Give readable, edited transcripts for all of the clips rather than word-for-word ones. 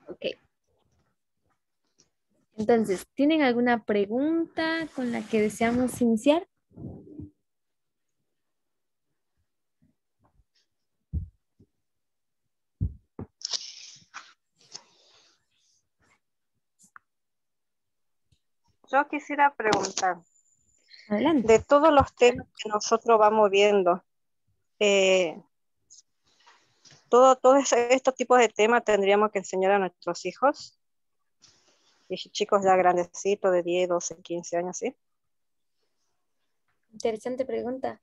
Ok. Entonces, ¿tienen alguna pregunta con la que deseamos iniciar? Yo quisiera preguntar, Adelante. de todos los temas que nosotros vamos viendo, eh, todos estos tipos de temas tendríamos que enseñar a nuestros hijos, y chicos ya grandecitos de 10, 12, 15 años, ¿sí? Interesante pregunta.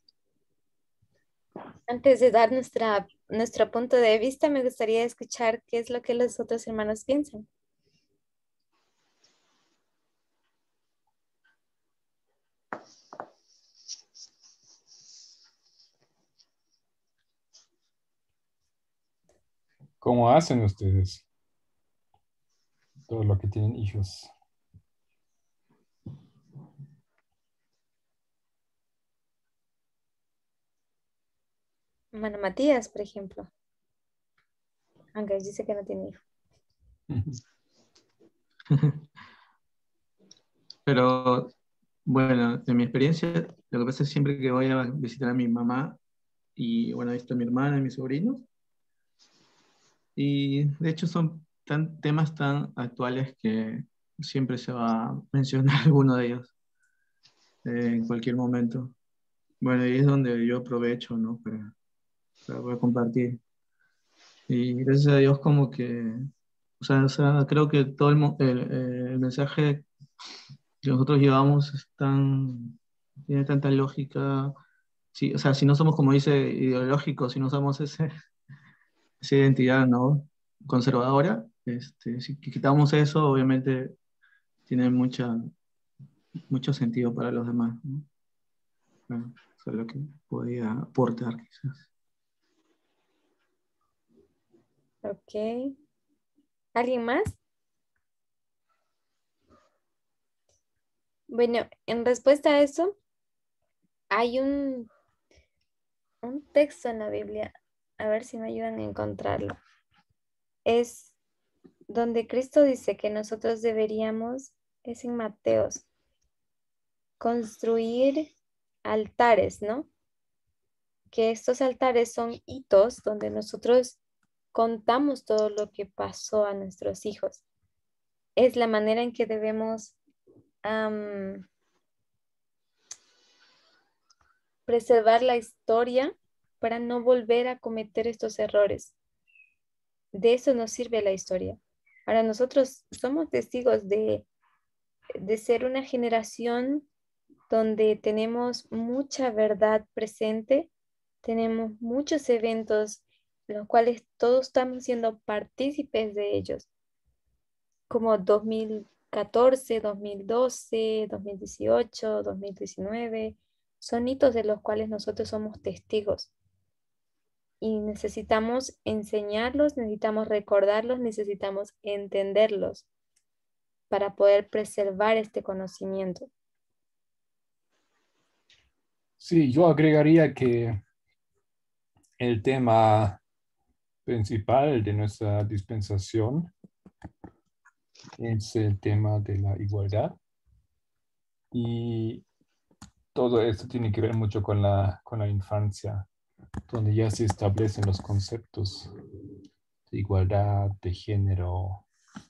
Antes de dar nuestro punto de vista, me gustaría escuchar qué es lo que los otros hermanos piensan. ¿Cómo hacen ustedes todo lo que tienen hijos? Bueno, Matías, por ejemplo, aunque él dice que no tiene hijo. Pero bueno, en mi experiencia, lo que pasa es siempre que voy a visitar a mi mamá y bueno, ahí está mi hermana y mis sobrinos. Y de hecho son temas tan actuales que siempre se va a mencionar alguno de ellos en cualquier momento. Bueno, y es donde yo aprovecho, ¿no? Para poder compartir. Y gracias a Dios como que, o sea, creo que todo el mensaje que nosotros llevamos tiene tanta lógica. Sí, o sea, si no somos, como dice, ideológicos, si no somos esa identidad, ¿no? Conservadora, si quitamos eso, obviamente tiene mucho sentido para los demás, ¿no? Bueno, eso es lo que podía aportar, quizás. Ok. ¿Alguien más? Bueno, en respuesta a eso, hay un texto en la Biblia. A ver si me ayudan a encontrarlo. Es donde Cristo dice que nosotros deberíamos, es en Mateos, construir altares, ¿no? Que estos altares son hitos donde nosotros contamos todo lo que pasó a nuestros hijos. Es la manera en que debemos am, preservar la historia para no volver a cometer estos errores. De eso nos sirve la historia. Ahora nosotros somos testigos de ser una generación donde tenemos mucha verdad presente, tenemos muchos eventos, los cuales todos estamos siendo partícipes de ellos, como 2014, 2012, 2018, 2019, son hitos de los cuales nosotros somos testigos y necesitamos enseñarlos, necesitamos recordarlos, necesitamos entenderlos para poder preservar este conocimiento. Sí, yo agregaría que el tema principal de nuestra dispensación es el tema de la igualdad y todo esto tiene que ver mucho con la infancia, donde ya se establecen los conceptos de igualdad, de género,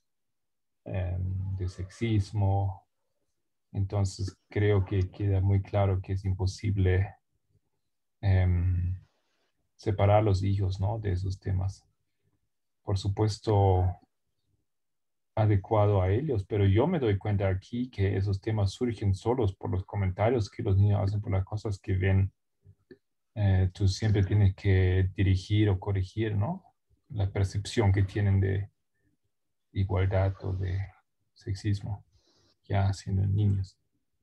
de sexismo. Entonces creo que queda muy claro que es imposible em, separar a los hijos, ¿no? De esos temas. Por supuesto, adecuado a ellos, pero yo me doy cuenta aquí que esos temas surgen solos por los comentarios que los niños hacen, por las cosas que ven. Tú siempre tienes que dirigir o corregir, ¿no? La percepción que tienen de igualdad o de sexismo, ya siendo niños.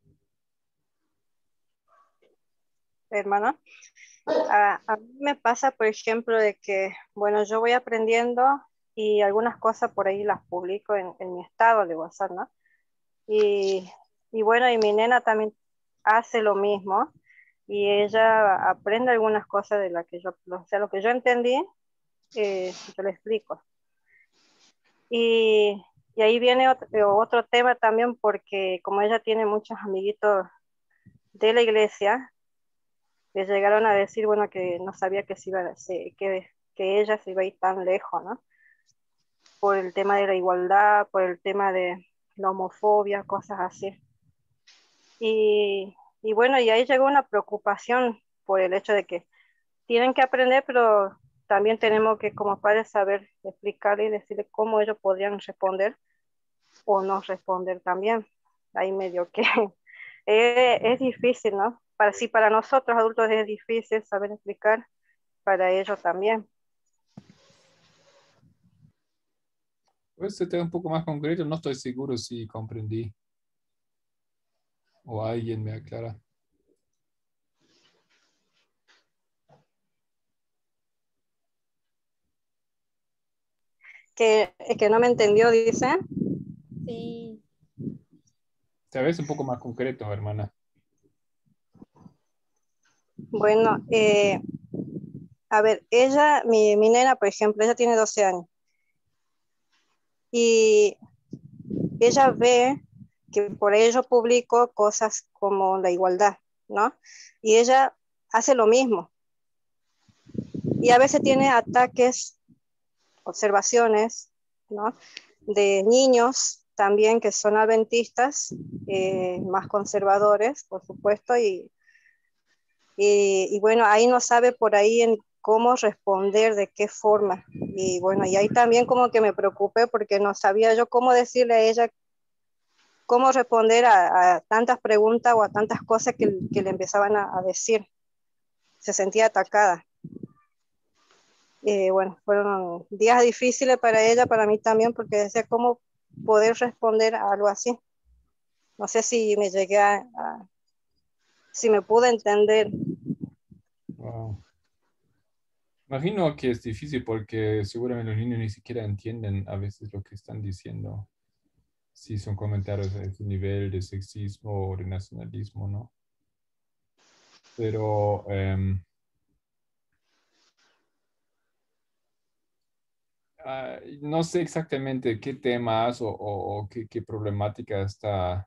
Hermano, a mí me pasa, por ejemplo, de que, bueno, yo voy aprendiendo y algunas cosas por ahí las publico en mi estado de WhatsApp, ¿no? Y, y bueno, y mi nena también hace lo mismo y ella aprende algunas cosas de las que yo, o sea, lo que yo entendí, yo le explico. Y, y ahí viene otro tema también, porque como ella tiene muchos amiguitos de la iglesia, le llegaron a decir, bueno, que no sabía que, que ella se iba a ir tan lejos, ¿no? Por el tema de la igualdad, por el tema de la homofobia, cosas así. Y bueno, y ahí llegó una preocupación por el hecho de que tienen que aprender, pero también tenemos que como padres saber explicarle y decirle cómo ellos podrían responder o no responder también. Ahí medio que es difícil, ¿no? Sí, para nosotros adultos es difícil saber explicar, para ellos también. Pues este tema un poco más concreto, no estoy seguro si comprendí o alguien me aclara. Que no me entendió, dice. Sí. Tal vez un poco más concreto, hermana. Bueno, a ver, ella, mi nena, por ejemplo, ella tiene 12 años. Y ella ve que por ello publico cosas como la igualdad, ¿no? Y ella hace lo mismo. Y a veces tiene ataques, observaciones, ¿no? De niños también que son adventistas, más conservadores, por supuesto, y bueno, ahí no sabe por ahí en cómo responder, de qué forma. Y bueno, y ahí también como que me preocupé porque no sabía yo cómo decirle a ella cómo responder a tantas preguntas o a tantas cosas que le empezaban a decir. Se sentía atacada. Bueno, fueron días difíciles para ella, para mí también, porque decía cómo poder responder a algo así. No sé si me llegué si me pude entender. Wow. Imagino que es difícil porque seguramente los niños ni siquiera entienden a veces lo que están diciendo. Si son comentarios a ese nivel de sexismo o de nacionalismo, ¿no? Pero no sé exactamente qué temas o qué problemática está,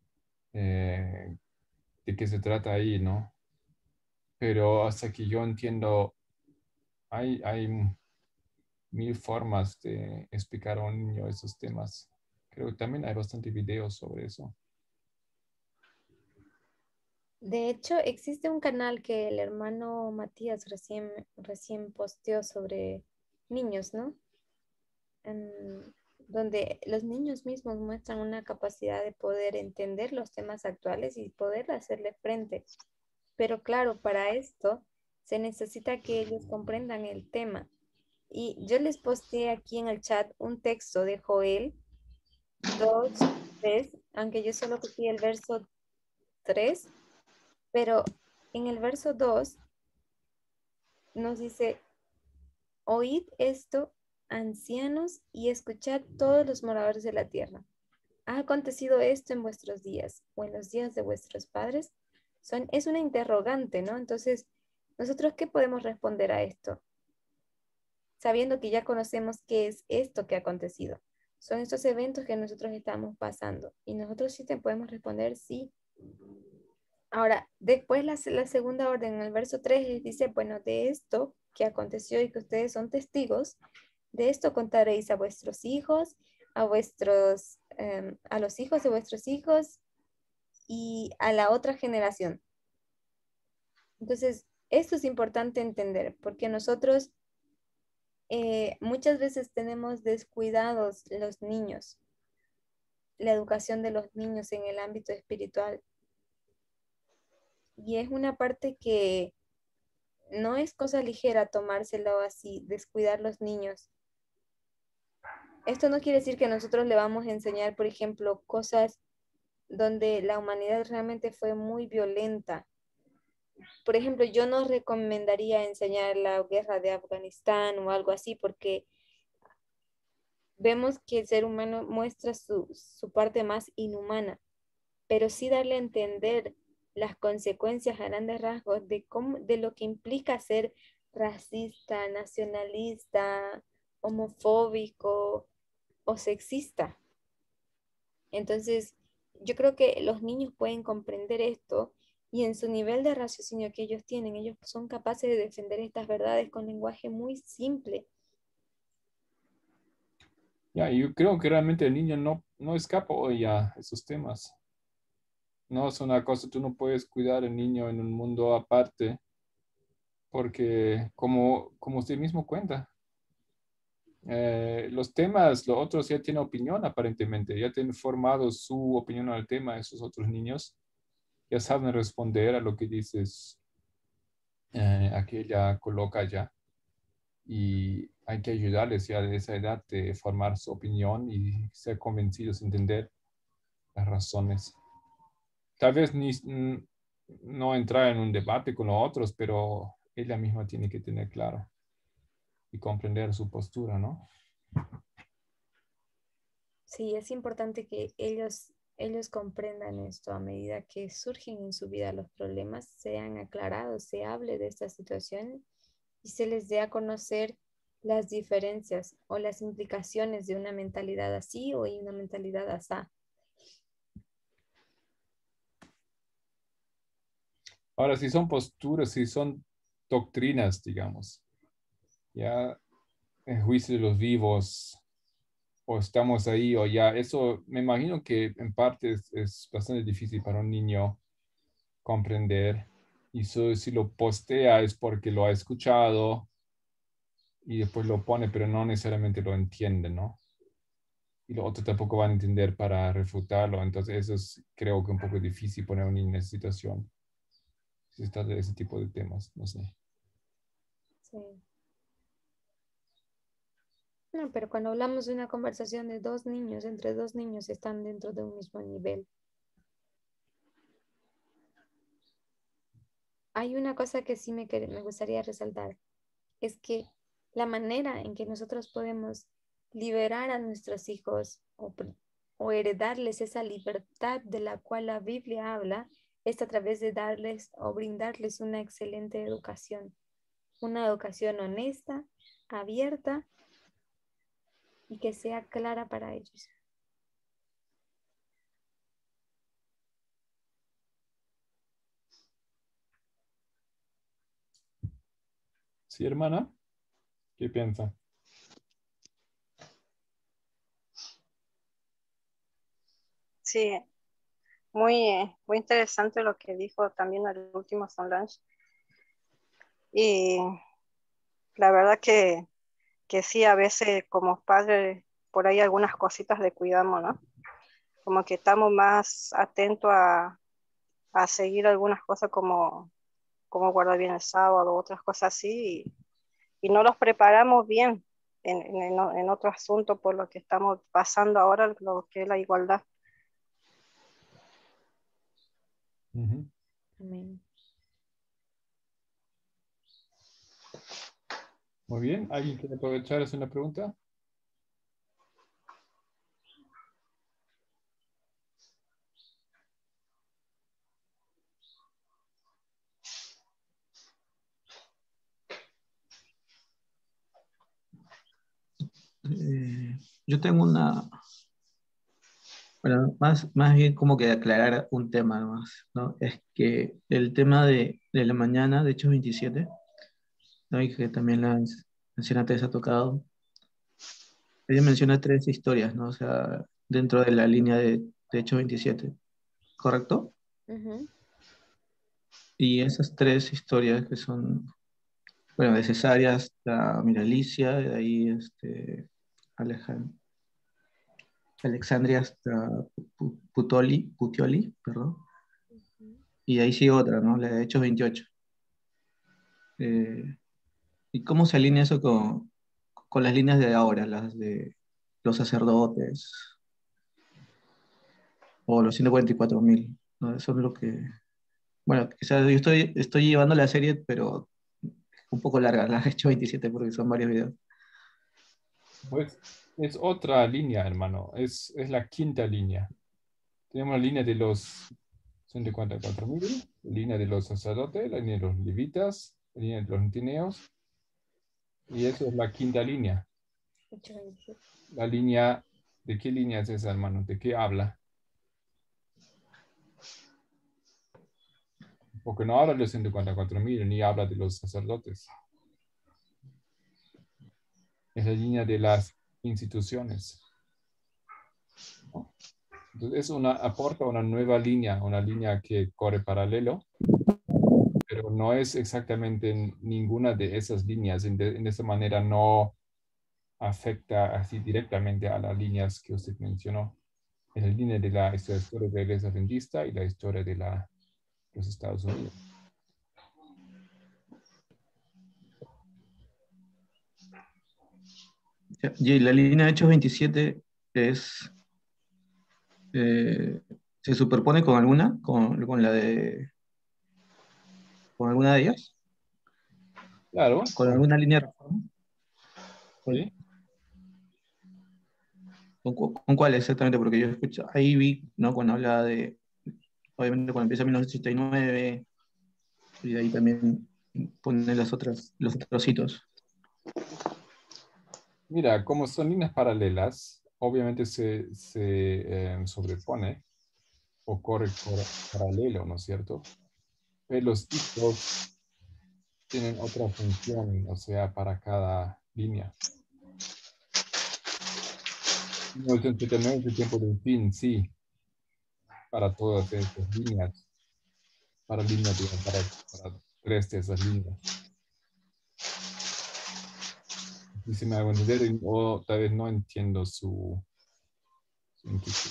de qué se trata ahí, ¿no? Pero hasta que yo entiendo, hay mil formas de explicar a un niño esos temas. Creo que también hay bastante videos sobre eso. De hecho, existe un canal que el hermano Matías recién posteó sobre niños, ¿no? Donde los niños mismos muestran una capacidad de poder entender los temas actuales y poder hacerle frente. Pero claro, para esto se necesita que ellos comprendan el tema. Y yo les posteé aquí en el chat un texto de Joel 2:3, aunque yo solo copié el verso 3, pero en el verso 2 nos dice, oíd esto, ancianos, y escuchad todos los moradores de la tierra. ¿Ha acontecido esto en vuestros días o en los días de vuestros padres? Es una interrogante, ¿no? Entonces, ¿nosotros qué podemos responder a esto? Sabiendo que ya conocemos qué es esto que ha acontecido. Son estos eventos que nosotros estamos pasando. Y nosotros sí te podemos responder sí. Ahora, después la segunda orden, en el verso 3, dice, bueno, de esto que aconteció y que ustedes son testigos, de esto contaréis a vuestros hijos, a los hijos de vuestros hijos y a la otra generación. Entonces, esto es importante entender, porque nosotros muchas veces tenemos descuidados los niños, la educación de los niños en el ámbito espiritual. Y es una parte que no es cosa ligera tomárselo así, descuidar los niños. Esto no quiere decir que nosotros le vamos a enseñar, por ejemplo, cosas donde la humanidad realmente fue muy violenta. Por ejemplo, yo no recomendaría enseñar la guerra de Afganistán o algo así, porque vemos que el ser humano muestra su parte más inhumana, pero sí darle a entender las consecuencias a grandes rasgos de lo que implica ser racista, nacionalista, homofóbico, o sexista. Entonces, yo creo que los niños pueden comprender esto y en su nivel de raciocinio que ellos tienen, ellos son capaces de defender estas verdades con lenguaje muy simple. Ya, yo creo que realmente el niño no escapa hoy a esos temas. No es una cosa, tú no puedes cuidar al niño en un mundo aparte, porque como usted mismo cuenta, los temas, los otros ya tienen opinión aparentemente, ya tienen formado su opinión al tema, esos otros niños ya saben responder a lo que dices, a que ella coloca ya. Y hay que ayudarles ya de esa edad de formar su opinión y ser convencidos, entender las razones. Tal vez no entrar en un debate con los otros, pero ella misma tiene que tener claro y comprender su postura, ¿no? Sí, es importante que ellos comprendan esto a medida que surgen en su vida los problemas, sean aclarados, se hable de esta situación y se les dé a conocer las diferencias o las implicaciones de una mentalidad así o una mentalidad asá. Ahora, si son posturas, si son doctrinas, digamos, ya en juicio de los vivos, o estamos ahí, o ya, eso me imagino que en parte es bastante difícil para un niño comprender. Y si lo postea es porque lo ha escuchado y después lo pone, pero no necesariamente lo entiende, ¿no? Y los otros tampoco van a entender para refutarlo. Entonces, eso es, creo que un poco difícil poner a un niño en esa situación. Si está de ese tipo de temas, no sé. Sí. No, pero cuando hablamos de una conversación de dos niños, entre dos niños están dentro de un mismo nivel. Hay una cosa que sí me gustaría resaltar, es que la manera en que nosotros podemos liberar a nuestros hijos o heredarles esa libertad de la cual la Biblia habla es a través de darles o brindarles una excelente educación, una educación honesta, abierta y que sea clara para ellos. Sí, hermana, ¿qué piensa? Sí, muy interesante lo que dijo también el último Solange. Y la verdad que sí, a veces como padres, por ahí algunas cositas de cuidamos, ¿no? Como que estamos más atentos a seguir algunas cosas como guardar bien el sábado, otras cosas así, y no los preparamos bien en otro asunto por lo que estamos pasando ahora, lo que es la igualdad. Ujú. Amén. Muy bien, ¿alguien quiere aprovechar hacer una pregunta? Yo tengo bueno, más bien como que aclarar un tema más, ¿no? Es que el tema de la mañana, de hecho 27, ¿no? Y que también la anciana Teresa ha tocado, ella menciona tres historias, ¿no? O sea, dentro de la línea de hecho 27, ¿correcto? Ujú. Y esas tres historias que son, bueno, de Cesárea hasta Miralicia, de ahí Alexandria hasta Puteoli, perdón, y de ahí sigue otra, ¿no? La de Hechos 28. Eh, ¿Y cómo se alinea eso con las líneas de ahora, las de los sacerdotes o los 144.000? ¿No? Eso es lo que... Bueno, quizás yo estoy llevando la serie, pero un poco larga, la he hecho 27 porque son varios videos. Pues es otra línea, hermano. Es la quinta línea. Tenemos la línea de los 144.000, la línea de los sacerdotes, la línea de los levitas, la línea de los netineos, y eso es la quinta línea. Hecho 27. La línea ¿De qué línea es esa, hermano? ¿De qué habla? Porque no habla de los 144.000 ni habla de los sacerdotes. Es la línea de las instituciones, ¿no? Entonces aporta una nueva línea, una línea que corre paralelo, pero no es exactamente ninguna de esas líneas. En esa manera no afecta así directamente a las líneas que usted mencionó. Es la línea de la historia de la Iglesia Adventista y la historia de los Estados Unidos. Y la línea de Hechos 27 es, se superpone con alguna, con alguna de ellas, Claro, con alguna línea de reforma. sí. ¿Con cuál exactamente? Porque yo escucho, ahí vi, ¿no? Cuando hablaba de, obviamente cuando empieza 1989, y de ahí también pone los otros hitos. Mira, como son líneas paralelas, obviamente se sobrepone o corre paralelo, ¿no es cierto? Pero los hitos tienen otra función, o sea, para cada línea. 1979 es el tiempo del fin, sí, para todas estas líneas, para líneas, digamos, para tres de esas líneas. Y si me hago entender, o tal vez no entiendo su inquietud.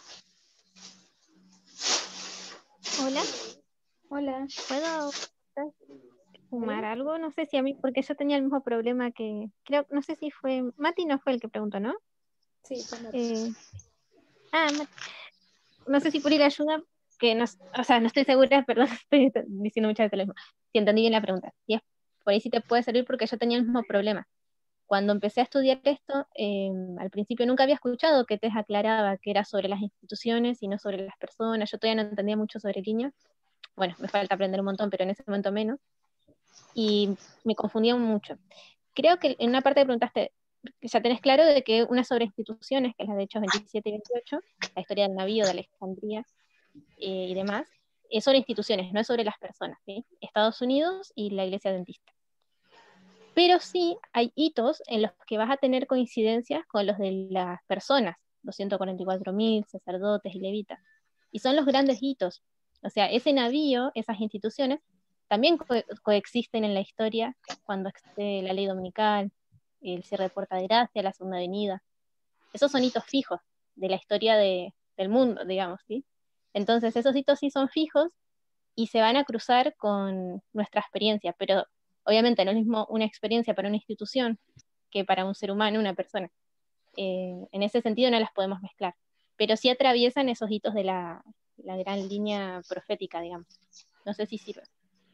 Hola, Hola. ¿puedo fumar ¿Hola? algo? No sé si a mí, porque yo tenía el mismo problema que, creo, no sé si fue, Mati no fue el que preguntó, ¿no? Sí, tómate. Eh, Mati, no sé si por ir a ayuda, que no, o sea, no estoy segura, perdón, estoy diciendo muchas veces lo mismo. Si entendí bien la pregunta. Y es, por ahí sí te puede servir porque yo tenía el mismo problema. Cuando empecé a estudiar esto, al principio nunca había escuchado que te aclaraba que era sobre las instituciones y no sobre las personas. Yo todavía no entendía mucho sobre Liño. Bueno, me falta aprender un montón, pero en ese momento menos. Y me confundía mucho. Creo que en una parte preguntaste, que ya tenés claro de que una sobre instituciones, que es la de Hechos 27 y 28, la historia del navío de Alejandría y demás, es sobre instituciones, no es sobre las personas, ¿sí? Estados Unidos y la Iglesia Adventista. Pero sí hay hitos en los que vas a tener coincidencias con los de las personas, 244.000 sacerdotes y levitas. Y son los grandes hitos. O sea, ese navío, esas instituciones, también coexisten en la historia cuando existe la ley dominical, el cierre de Puerta de Gracia, la Segunda Avenida. Esos son hitos fijos de la historia del mundo, digamos, ¿sí? Entonces, esos hitos sí son fijos y se van a cruzar con nuestra experiencia, pero obviamente no es lo mismo una experiencia para una institución que para un ser humano, una persona. En ese sentido no las podemos mezclar, pero sí atraviesan esos hitos de la gran línea profética, digamos. No sé si sirve.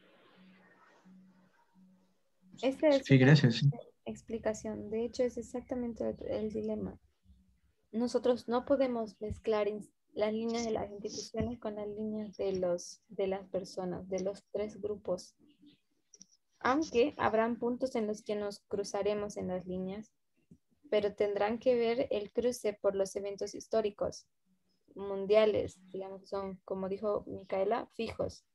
Esta es Sí, una gracias. Sí. explicación. De hecho, es exactamente el dilema. Nosotros no podemos mezclar las líneas de las instituciones con las líneas de las personas, de los tres grupos. Aunque habrán puntos en los que nos cruzaremos en las líneas, pero tendrán que ver el cruce por los eventos históricos mundiales, digamos, son, como dijo Micaela, fijos.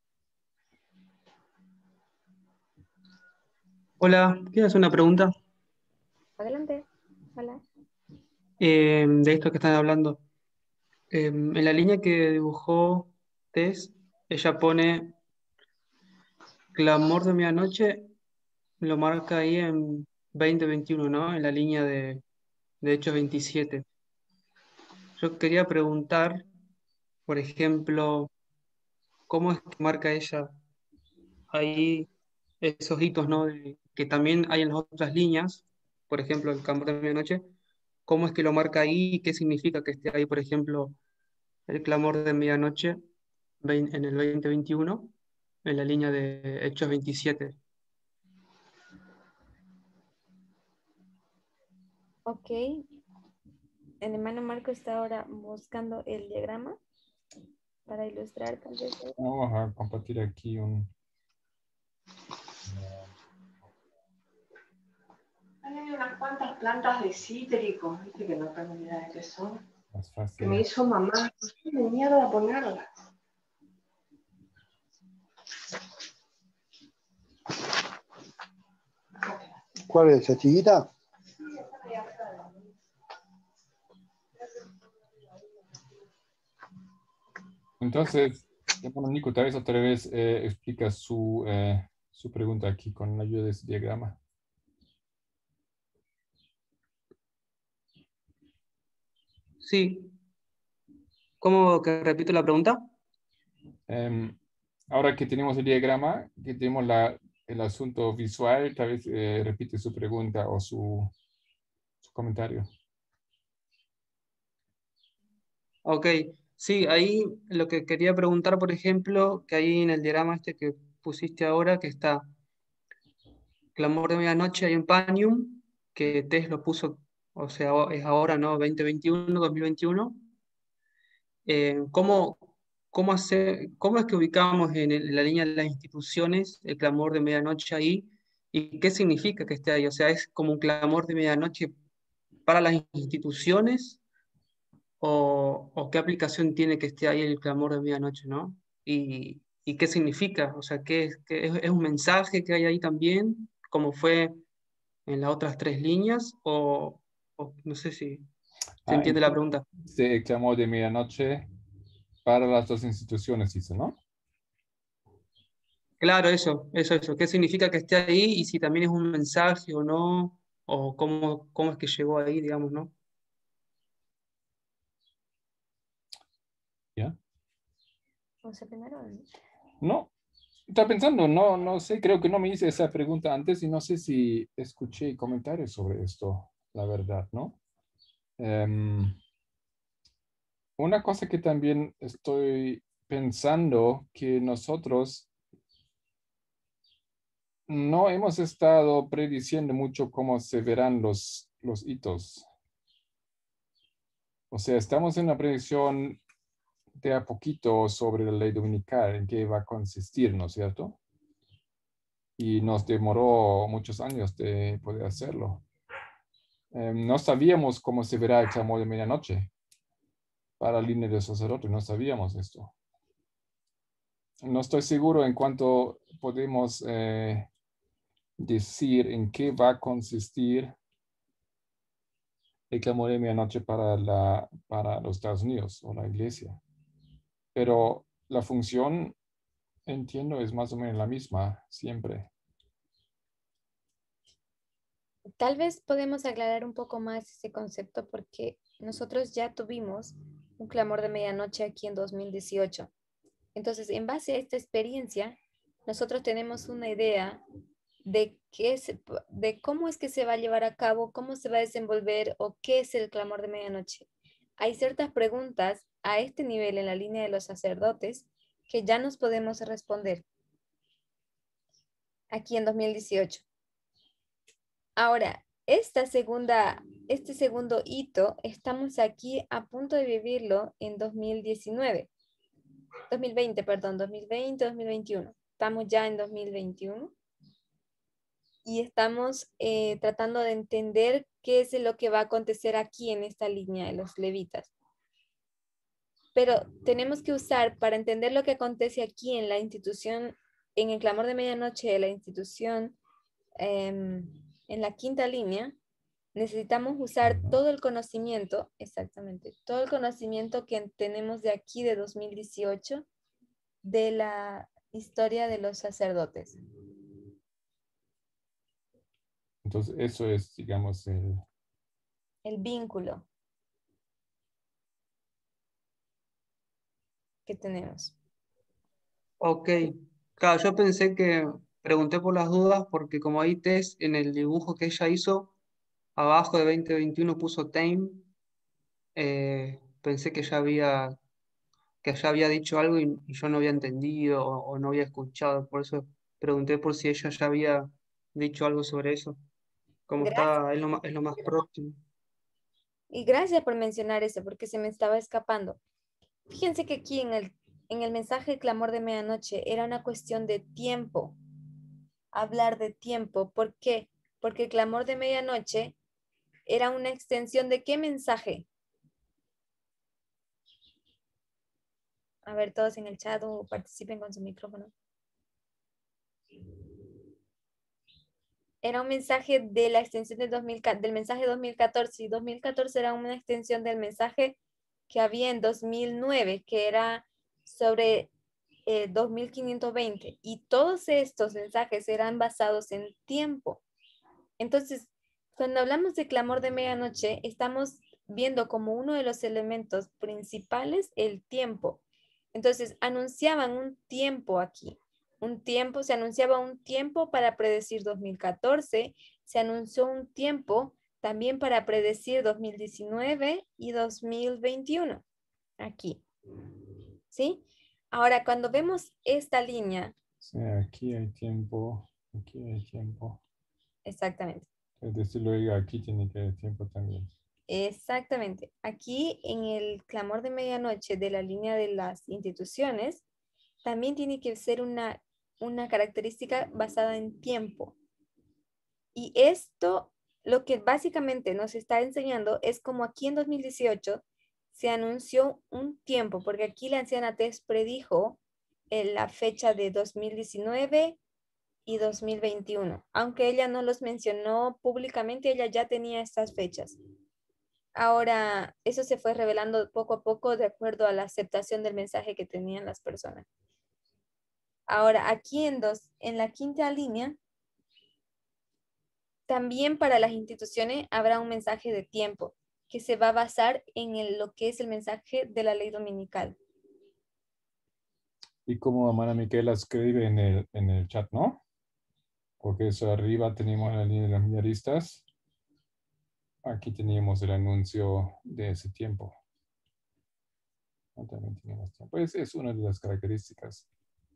Hola, quiero hacer una pregunta Adelante. Hola. de esto que están hablando. En la línea que dibujó Tess, ella pone Clamor de Medianoche, lo marca ahí en 2021, ¿no? En la línea de Hechos 27. Yo quería preguntar, por ejemplo, ¿cómo es que marca ella ahí esos hitos, ¿no? Que también hay en las otras líneas, por ejemplo, el Clamor de Medianoche, ¿cómo es que lo marca ahí y qué significa que esté ahí, por ejemplo, el clamor de medianoche en el 2021 en la línea de Hechos 27? Ok. El hermano Marco está ahora buscando el diagrama para ilustrar tal vez. Vamos a compartir aquí un... Hay unas cuantas plantas de cítricos, viste que no tengo ni idea de qué son, Más que fácil. me hizo mamá. No sé de mierda ponerlas. ¿Cuál es esa chiquita? Entonces, bueno, Nico, tal vez otra vez explica su pregunta aquí con la ayuda de este diagrama. Sí. ¿Cómo que repito la pregunta? Ahora que tenemos el diagrama, que tenemos el asunto visual, tal vez repite su pregunta o su comentario. Ok, sí, ahí lo que quería preguntar, por ejemplo, que ahí en el diagrama este que pusiste ahora, que está Clamor de Medianoche, hay un Panium, que Tess lo puso, o sea, es ahora, ¿no? 2021, 2021. ¿Cómo, cómo es que ubicamos en la línea de las instituciones el Clamor de Medianoche ahí? ¿Y qué significa que esté ahí? O sea, ¿es como un clamor de medianoche para las instituciones? O qué aplicación tiene que esté ahí el clamor de medianoche, ¿no? Y qué significa, o sea, es un mensaje que hay ahí también, como fue en las otras tres líneas, o no sé si se entiende la pregunta. Se clamó de medianoche para las dos instituciones, dice, ¿no? Claro, eso. ¿Qué significa que esté ahí y si también es un mensaje o no? O cómo es que llegó ahí, digamos, ¿no? ¿Ya? Vamos a primero. No, estaba pensando, no sé, creo que no me hice esa pregunta antes y no sé si escuché comentarios sobre esto, la verdad, ¿no? Una cosa que también estoy pensando que nosotros no hemos estado prediciendo mucho cómo se verán los hitos. O sea, estamos en una predicción de a poquito sobre la ley dominical, en qué va a consistir, ¿no es cierto? Y nos demoró muchos años de poder hacerlo. No sabíamos cómo se verá el clamor de medianoche para la línea del sacerdote, no sabíamos esto. No estoy seguro en cuánto podemos decir en qué va a consistir el clamor de medianoche para los Estados Unidos o la iglesia. Pero la función, entiendo, es más o menos la misma siempre. Tal vez podemos aclarar un poco más ese concepto porque nosotros ya tuvimos un clamor de medianoche aquí en 2018. Entonces, en base a esta experiencia, nosotros tenemos una idea de de cómo es que se va a llevar a cabo, cómo se va a desenvolver o qué es el clamor de medianoche. Hay ciertas preguntas a este nivel en la línea de los sacerdotes que ya nos podemos responder aquí en 2018. Ahora, este segundo hito, estamos aquí a punto de vivirlo en 2020, perdón, 2021. Estamos ya en 2021 y estamos tratando de entender qué es lo que va a acontecer aquí en esta línea de los levitas. Pero tenemos que usar, para entender lo que acontece aquí en la institución, en el clamor de medianoche de la institución, en la quinta línea, necesitamos usar todo el conocimiento, exactamente, todo el conocimiento que tenemos de aquí de 2018 de la historia de los sacerdotes. Entonces, eso es, digamos, El vínculo que tenemos. Ok, claro, yo pensé que pregunté por las dudas porque como ahí Tess en el dibujo que ella hizo, abajo de 2021 puso Tame, pensé que ya había dicho algo y yo no había entendido o no había escuchado, por eso pregunté por si ella ya había dicho algo sobre eso, como Gracias. está, es lo más próximo. Y gracias por mencionar eso, porque se me estaba escapando. Fíjense que aquí en el mensaje de clamor de medianoche era una cuestión de tiempo, hablar de tiempo. ¿Por qué? Porque el clamor de medianoche era una extensión de ¿qué mensaje? A ver, todos en el chat o participen con su micrófono. Era un mensaje de la extensión del mensaje 2014. Y 2014 era una extensión del mensaje que había en 2009, que era sobre 2520. Y todos estos mensajes eran basados en tiempo. Entonces, cuando hablamos de clamor de medianoche, estamos viendo como uno de los elementos principales el tiempo. Entonces, anunciaban un tiempo aquí. Se anunciaba un tiempo para predecir 2014, se anunció un tiempo también para predecir 2019 y 2021, aquí. ¿Sí? Ahora, cuando vemos esta línea. Sí, aquí hay tiempo, aquí hay tiempo. Exactamente. Es decir, luego aquí tiene que haber tiempo también. Exactamente. Aquí en el clamor de medianoche de la línea de las instituciones, también tiene que ser una característica basada en tiempo. Y esto, lo que básicamente nos está enseñando es como aquí en 2018 se anunció un tiempo, porque aquí la anciana Tess predijo la fecha de 2019 y 2021. Aunque ella no los mencionó públicamente, ella ya tenía estas fechas. Ahora, eso se fue revelando poco a poco de acuerdo a la aceptación del mensaje que tenían las personas. Ahora, aquí en la quinta línea, también para las instituciones habrá un mensaje de tiempo que se va a basar en lo que es el mensaje de la ley dominical. Y como Amanda Miquela escribe en el chat, ¿no? Porque eso arriba tenemos la línea de las minoristas. Aquí teníamos el anuncio de ese tiempo. También tenemos tiempo. Pues es una de las características.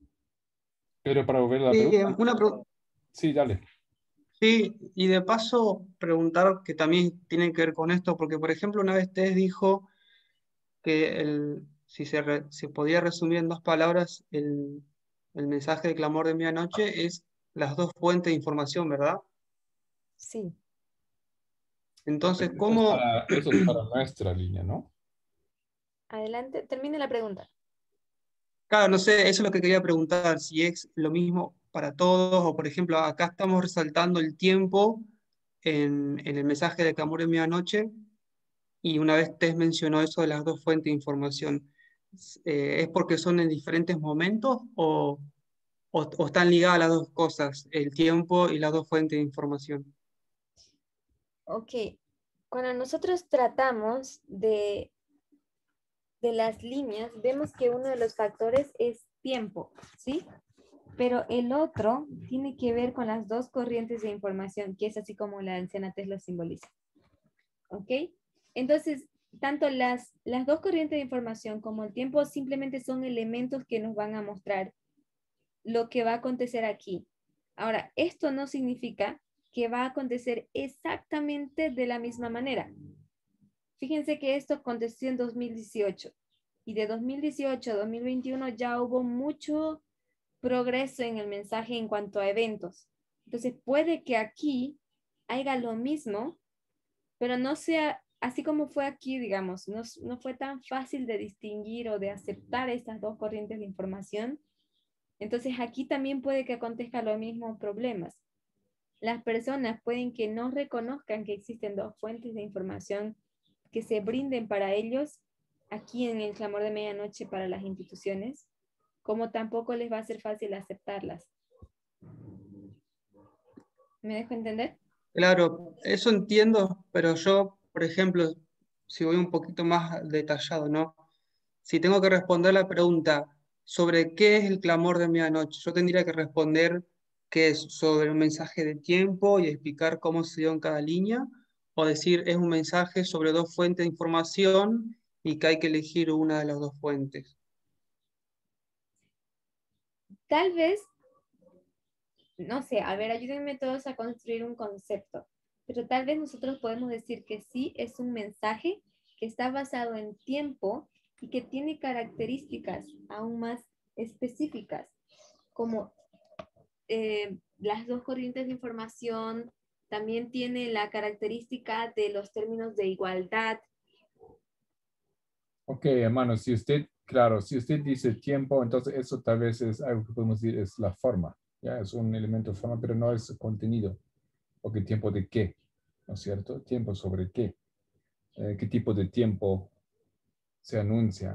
Pero para volver a la pregunta. Sí, dale. Sí, y de paso preguntar que también tiene que ver con esto, porque por ejemplo una vez Tess dijo que si se podía resumir en dos palabras el mensaje de clamor de medianoche es las dos fuentes de información, ¿verdad? Sí. Entonces, Eso ¿cómo? es para nuestra línea, ¿no? Adelante, termine la pregunta. Claro, no sé, eso es lo que quería preguntar, si es lo mismo para todos, o por ejemplo, acá estamos resaltando el tiempo en el mensaje de clamor de medianoche, y una vez Tess mencionó eso de las dos fuentes de información. ¿Es porque son en diferentes momentos o están ligadas las dos cosas, el tiempo y las dos fuentes de información? Ok, cuando nosotros tratamos de las líneas, vemos que uno de los factores es tiempo, ¿sí? Pero el otro tiene que ver con las dos corrientes de información, que es así como la anciana Tess lo simboliza. ¿Ok? Entonces, tanto las dos corrientes de información como el tiempo simplemente son elementos que nos van a mostrar lo que va a acontecer aquí. Ahora, esto no significa que va a acontecer exactamente de la misma manera. Fíjense que esto aconteció en 2018 y de 2018 a 2021 ya hubo mucho progreso en el mensaje en cuanto a eventos. Entonces puede que aquí haya lo mismo, pero no sea así como fue aquí, digamos, no fue tan fácil de distinguir o de aceptar estas dos corrientes de información. Entonces aquí también puede que acontezca los mismos problemas. Las personas pueden que no reconozcan que existen dos fuentes de información que se brinden para ellos aquí en el clamor de medianoche para las instituciones, como tampoco les va a ser fácil aceptarlas. ¿Me dejo entender? Claro, eso entiendo, pero yo, por ejemplo, si voy un poquito más detallado, ¿no? Si tengo que responder la pregunta sobre qué es el clamor de medianoche, yo tendría que responder que es sobre un mensaje de tiempo y explicar cómo se dio en cada línea, o decir es un mensaje sobre dos fuentes de información y que hay que elegir una de las dos fuentes. Tal vez, no sé, a ver, ayúdenme todos a construir un concepto, pero tal vez nosotros podemos decir que sí es un mensaje que está basado en tiempo y que tiene características aún más específicas, como las dos corrientes de información, También tiene la característica de los términos de igualdad. Ok, hermano, si usted, claro, si usted dice tiempo, entonces eso tal vez es algo que podemos decir es la forma, ¿ya? Es un elemento de forma, pero no es contenido. Porque tiempo de qué, ¿no es cierto? Tiempo sobre qué. ¿Qué tipo de tiempo se anuncia?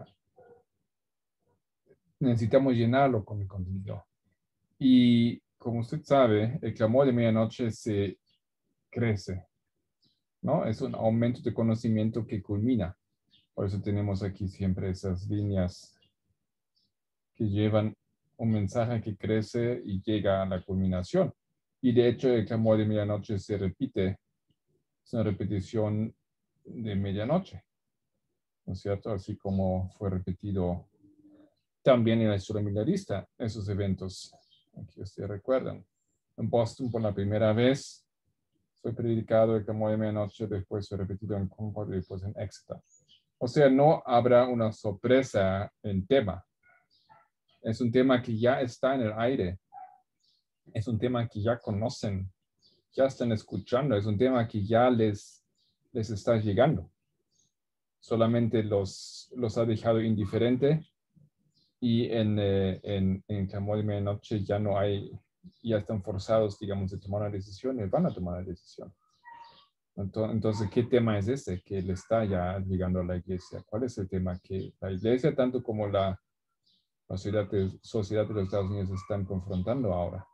Necesitamos llenarlo con el contenido. Y como usted sabe, el clamor de medianoche se crece, ¿no? Es un aumento de conocimiento que culmina. Por eso tenemos aquí siempre esas líneas que llevan un mensaje que crece y llega a la culminación. Y de hecho, el clamor de medianoche se repite. Es una repetición de medianoche, ¿no es cierto? Así como fue repetido también en la historia milenarista, esos eventos, aquí ustedes recuerdan. En Boston por la primera vez fue predicado el clamor de medianoche, después fue repetido en Concord y después en Exeter. O sea, no habrá una sorpresa en tema. Es un tema que ya está en el aire. Es un tema que ya conocen, ya están escuchando. Es un tema que ya les está llegando. Solamente los ha dejado indiferente y en clamor de medianoche ya no hay, ya están forzados, digamos, de tomar una decisión y van a tomar una decisión. Entonces, ¿qué tema es este que le está ya llegando a la iglesia? ¿Cuál es el tema que la iglesia, tanto como la sociedad de los Estados Unidos, están confrontando ahora?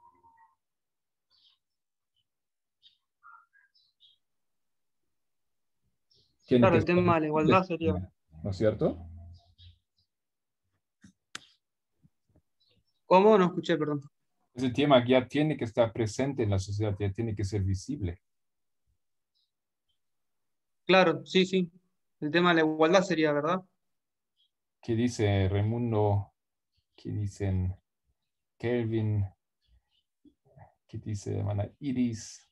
Tiene Claro, que el estar, tema de la igualdad sería. ¿no es cierto? ¿Cómo? No escuché, perdón. Ese tema ya tiene que estar presente en la sociedad, ya tiene que ser visible. Claro, sí, sí. El tema de la igualdad sería, ¿verdad? ¿Qué dice Raimundo? ¿Qué dicen Kelvin? ¿Qué dice hermana Iris?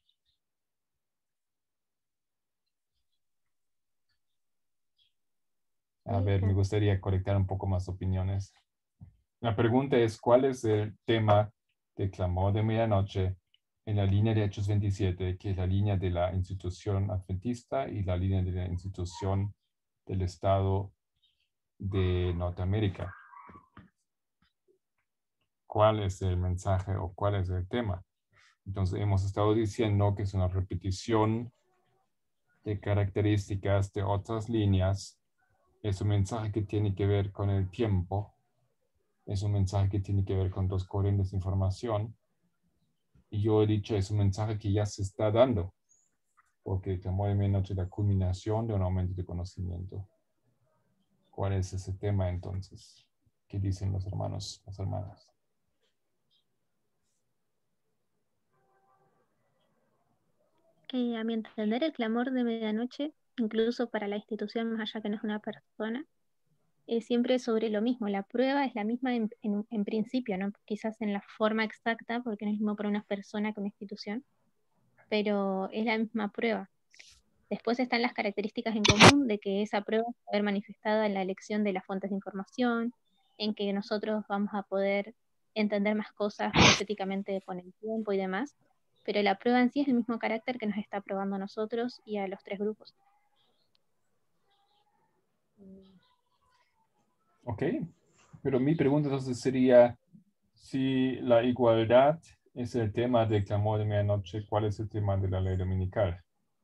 A ver, me gustaría conectar un poco más opiniones. La pregunta es, ¿cuál es el tema de clamor de medianoche en la línea de Hechos 27, que es la línea de la institución adventista y la línea de la institución del Estado de Norteamérica? ¿Cuál es el mensaje o cuál es el tema? Entonces, hemos estado diciendo que es una repetición de características de otras líneas. Es un mensaje que tiene que ver con el tiempo. Es un mensaje que tiene que ver con dos corrientes de información. Y yo he dicho, es un mensaje que ya se está dando, porque el clamor de medianoche es la culminación de un aumento de conocimiento. ¿Cuál es ese tema entonces? ¿Qué dicen los hermanos, las hermanas? A mi entender, el clamor de medianoche, incluso para la institución más allá que no es una persona, es siempre sobre lo mismo. La prueba es la misma en principio, ¿no? Quizás en la forma exacta, porque no es lo mismo para una persona que una institución, pero es la misma prueba. Después están las características en común de que esa prueba va a ver manifestada en la elección de las fuentes de información, en que nosotros vamos a poder entender más cosas proféticamente con el tiempo y demás, pero la prueba en sí es el mismo carácter que nos está probando a nosotros y a los tres grupos. Ok, pero mi pregunta entonces sería, si la igualdad es el tema del clamor de medianoche, ¿cuál es el tema de la ley dominical?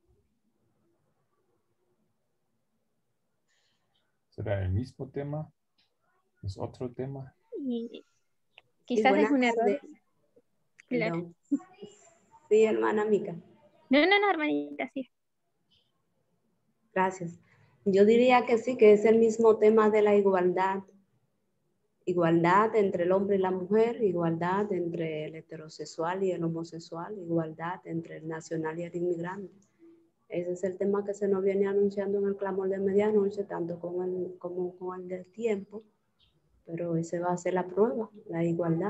¿Será el mismo tema? ¿Es otro tema? Y Sí, quizás es buenas un error. tardes. Claro. Perdón. Sí, hermana Mica. No, hermanita, sí. Gracias. Yo diría que sí, que es el mismo tema de la igualdad. Igualdad entre el hombre y la mujer, igualdad entre el heterosexual y el homosexual, igualdad entre el nacional y el inmigrante. Ese es el tema que se nos viene anunciando en el clamor de medianoche, tanto como con el del tiempo, pero ese va a ser la prueba, la igualdad.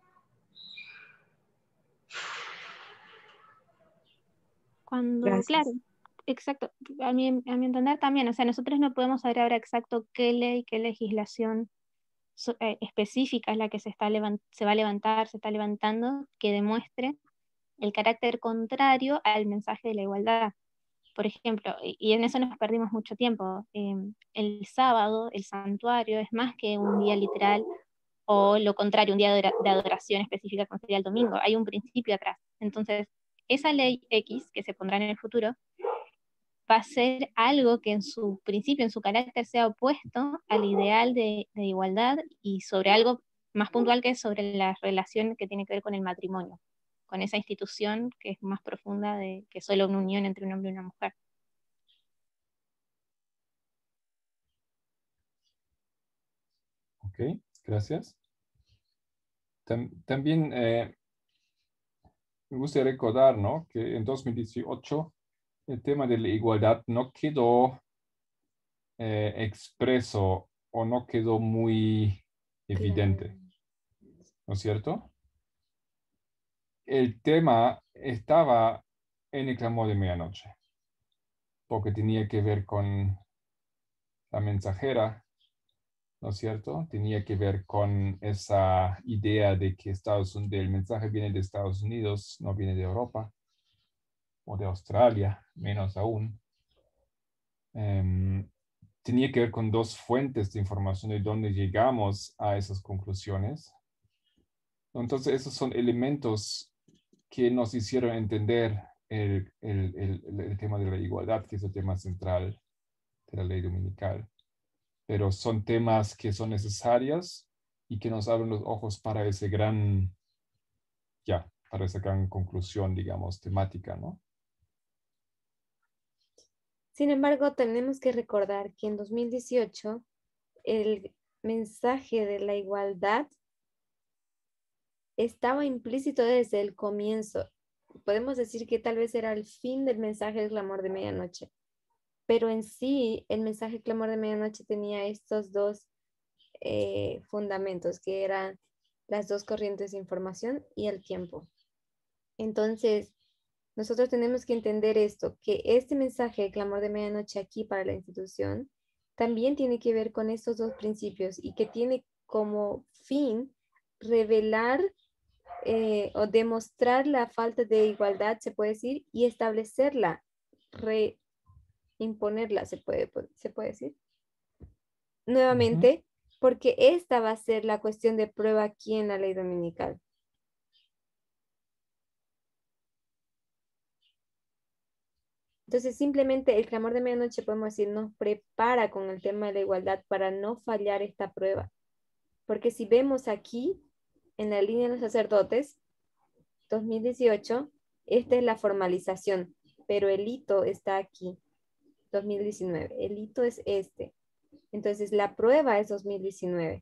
Claro, Gracias. exacto. A mi entender también, o sea, nosotros no podemos saber ahora exacto qué ley, qué legislación específica es la que se va a levantar, se está levantando, que demuestre el carácter contrario al mensaje de la igualdad. Por ejemplo, y en eso nos perdimos mucho tiempo, el sábado, el santuario, es más que un día literal, o lo contrario, un día de adoración específica como sería el domingo. Hay un principio atrás. Entonces, esa ley X que se pondrá en el futuro va a ser algo que en su principio, en su carácter, sea opuesto al ideal de igualdad y sobre algo más puntual que es sobre la relación que tiene que ver con el matrimonio, con esa institución que es más profunda de que solo una unión entre un hombre y una mujer. Ok, gracias. También me gustaría recordar, ¿no?, que en 2018 el tema de la igualdad no quedó expreso o no quedó muy evidente, ¿no es cierto? El tema estaba en el clamor de medianoche, porque tenía que ver con la mensajera, ¿no es cierto? Tenía que ver con esa idea de que el mensaje viene de Estados Unidos, no viene de Europa o de Australia, menos aún. Tenía que ver con dos fuentes de información de dónde llegamos a esas conclusiones. Entonces, esos son elementos que nos hicieron entender el tema de la igualdad, que es el tema central de la ley dominical. Pero son temas que son necesarios y que nos abren los ojos para para esa gran conclusión, digamos, temática, ¿no? Sin embargo, tenemos que recordar que en 2018 el mensaje de la igualdad estaba implícito desde el comienzo. Podemos decir que tal vez era el fin del mensaje del clamor de medianoche, pero en sí el mensaje del clamor de medianoche tenía estos dos fundamentos, que eran las dos corrientes de información y el tiempo. Entonces, nosotros tenemos que entender esto, que este mensaje de clamor de medianoche aquí para la institución también tiene que ver con estos dos principios y que tiene como fin revelar o demostrar la falta de igualdad, se puede decir, y establecerla, reimponerla, se puede decir. Nuevamente, porque esta va a ser la cuestión de prueba aquí en la ley dominical. Entonces, simplemente el clamor de medianoche, podemos decir, nos prepara con el tema de la igualdad para no fallar esta prueba. Porque si vemos aquí, en la línea de los sacerdotes, 2018, esta es la formalización, pero el hito está aquí, 2019. El hito es este. Entonces, la prueba es 2019.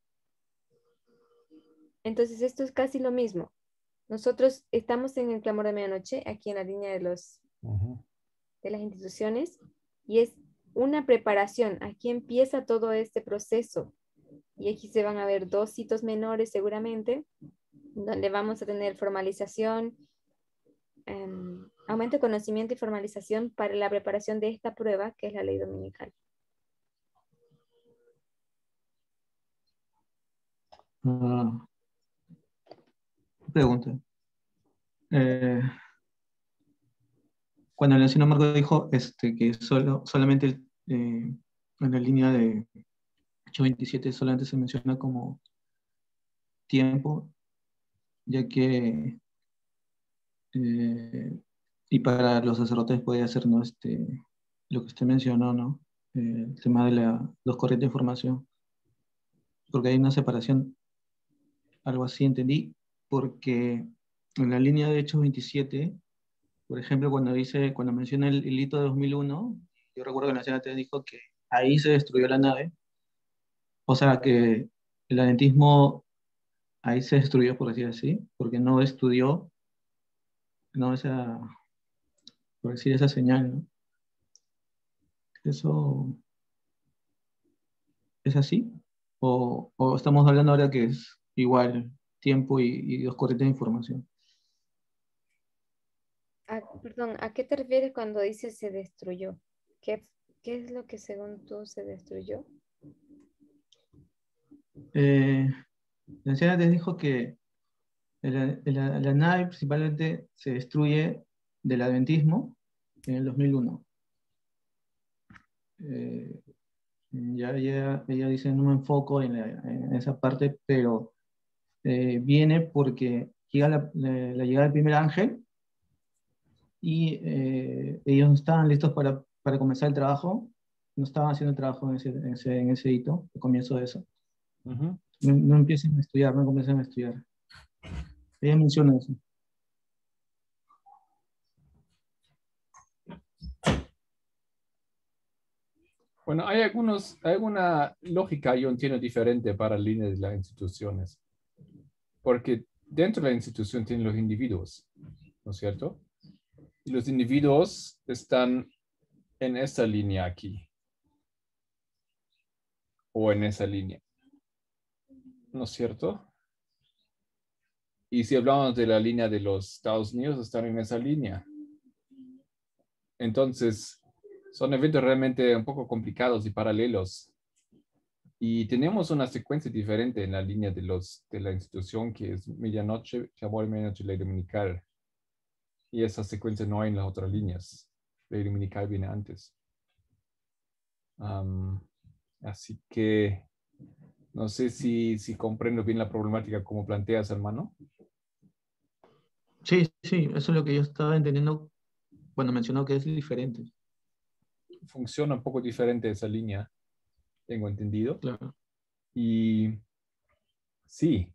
Entonces, esto es casi lo mismo. Nosotros estamos en el clamor de medianoche, aquí en la línea de las instituciones, y es una preparación. Aquí empieza todo este proceso. Y aquí se van a ver dos hitos menores seguramente, donde vamos a tener formalización, aumento de conocimiento y formalización para la preparación de esta prueba, que es la ley dominical. Pregunta. Cuando el anciano Marco dijo que solamente en la línea de 827 solamente se menciona como tiempo, ya que y para los sacerdotes puede ser, ¿no?, lo que usted mencionó, ¿no? El tema de los corrientes de información, porque hay una separación, algo así entendí, porque en la línea de Hechos 27, por ejemplo, cuando menciona el hito de 2001, yo recuerdo que la anciana te dijo que ahí se destruyó la nave, o sea que el adventismo ahí se destruyó, por decir así, porque no estudió, no esa, por decir esa señal, ¿no? ¿Eso es así? ¿O estamos hablando ahora que es igual tiempo y dos corrientes de información? Perdón, ¿a qué te refieres cuando dices se destruyó? ¿Qué es lo que según tú se destruyó? La anciana te dijo que La nave principalmente se destruye del adventismo en el 2001. Ella dice, no me enfoco en esa parte, pero viene porque llega la llegada del primer ángel y ellos no estaban listos para comenzar el trabajo, no estaban haciendo el trabajo en ese hito, el comienzo de eso. Ujú. No empiecen a estudiar, no comiencen a estudiar. Ella menciona eso. Bueno, hay alguna lógica, yo entiendo, diferente para líneas de las instituciones. Porque dentro de la institución tienen los individuos, ¿no es cierto? Y los individuos están en esta línea aquí. O en esa línea. ¿No es cierto? Y si hablamos de la línea de los Estados Unidos, están en esa línea. Entonces, son eventos realmente un poco complicados y paralelos. Y tenemos una secuencia diferente en la línea de la institución, que es medianoche, amor y medianoche, ley dominical. Y esa secuencia no hay en las otras líneas. Ley dominical viene antes. Así que no sé si comprendo bien la problemática como planteas, hermano. Sí, eso es lo que yo estaba entendiendo cuando mencionó que es diferente. Funciona un poco diferente esa línea, tengo entendido. Claro. Y sí,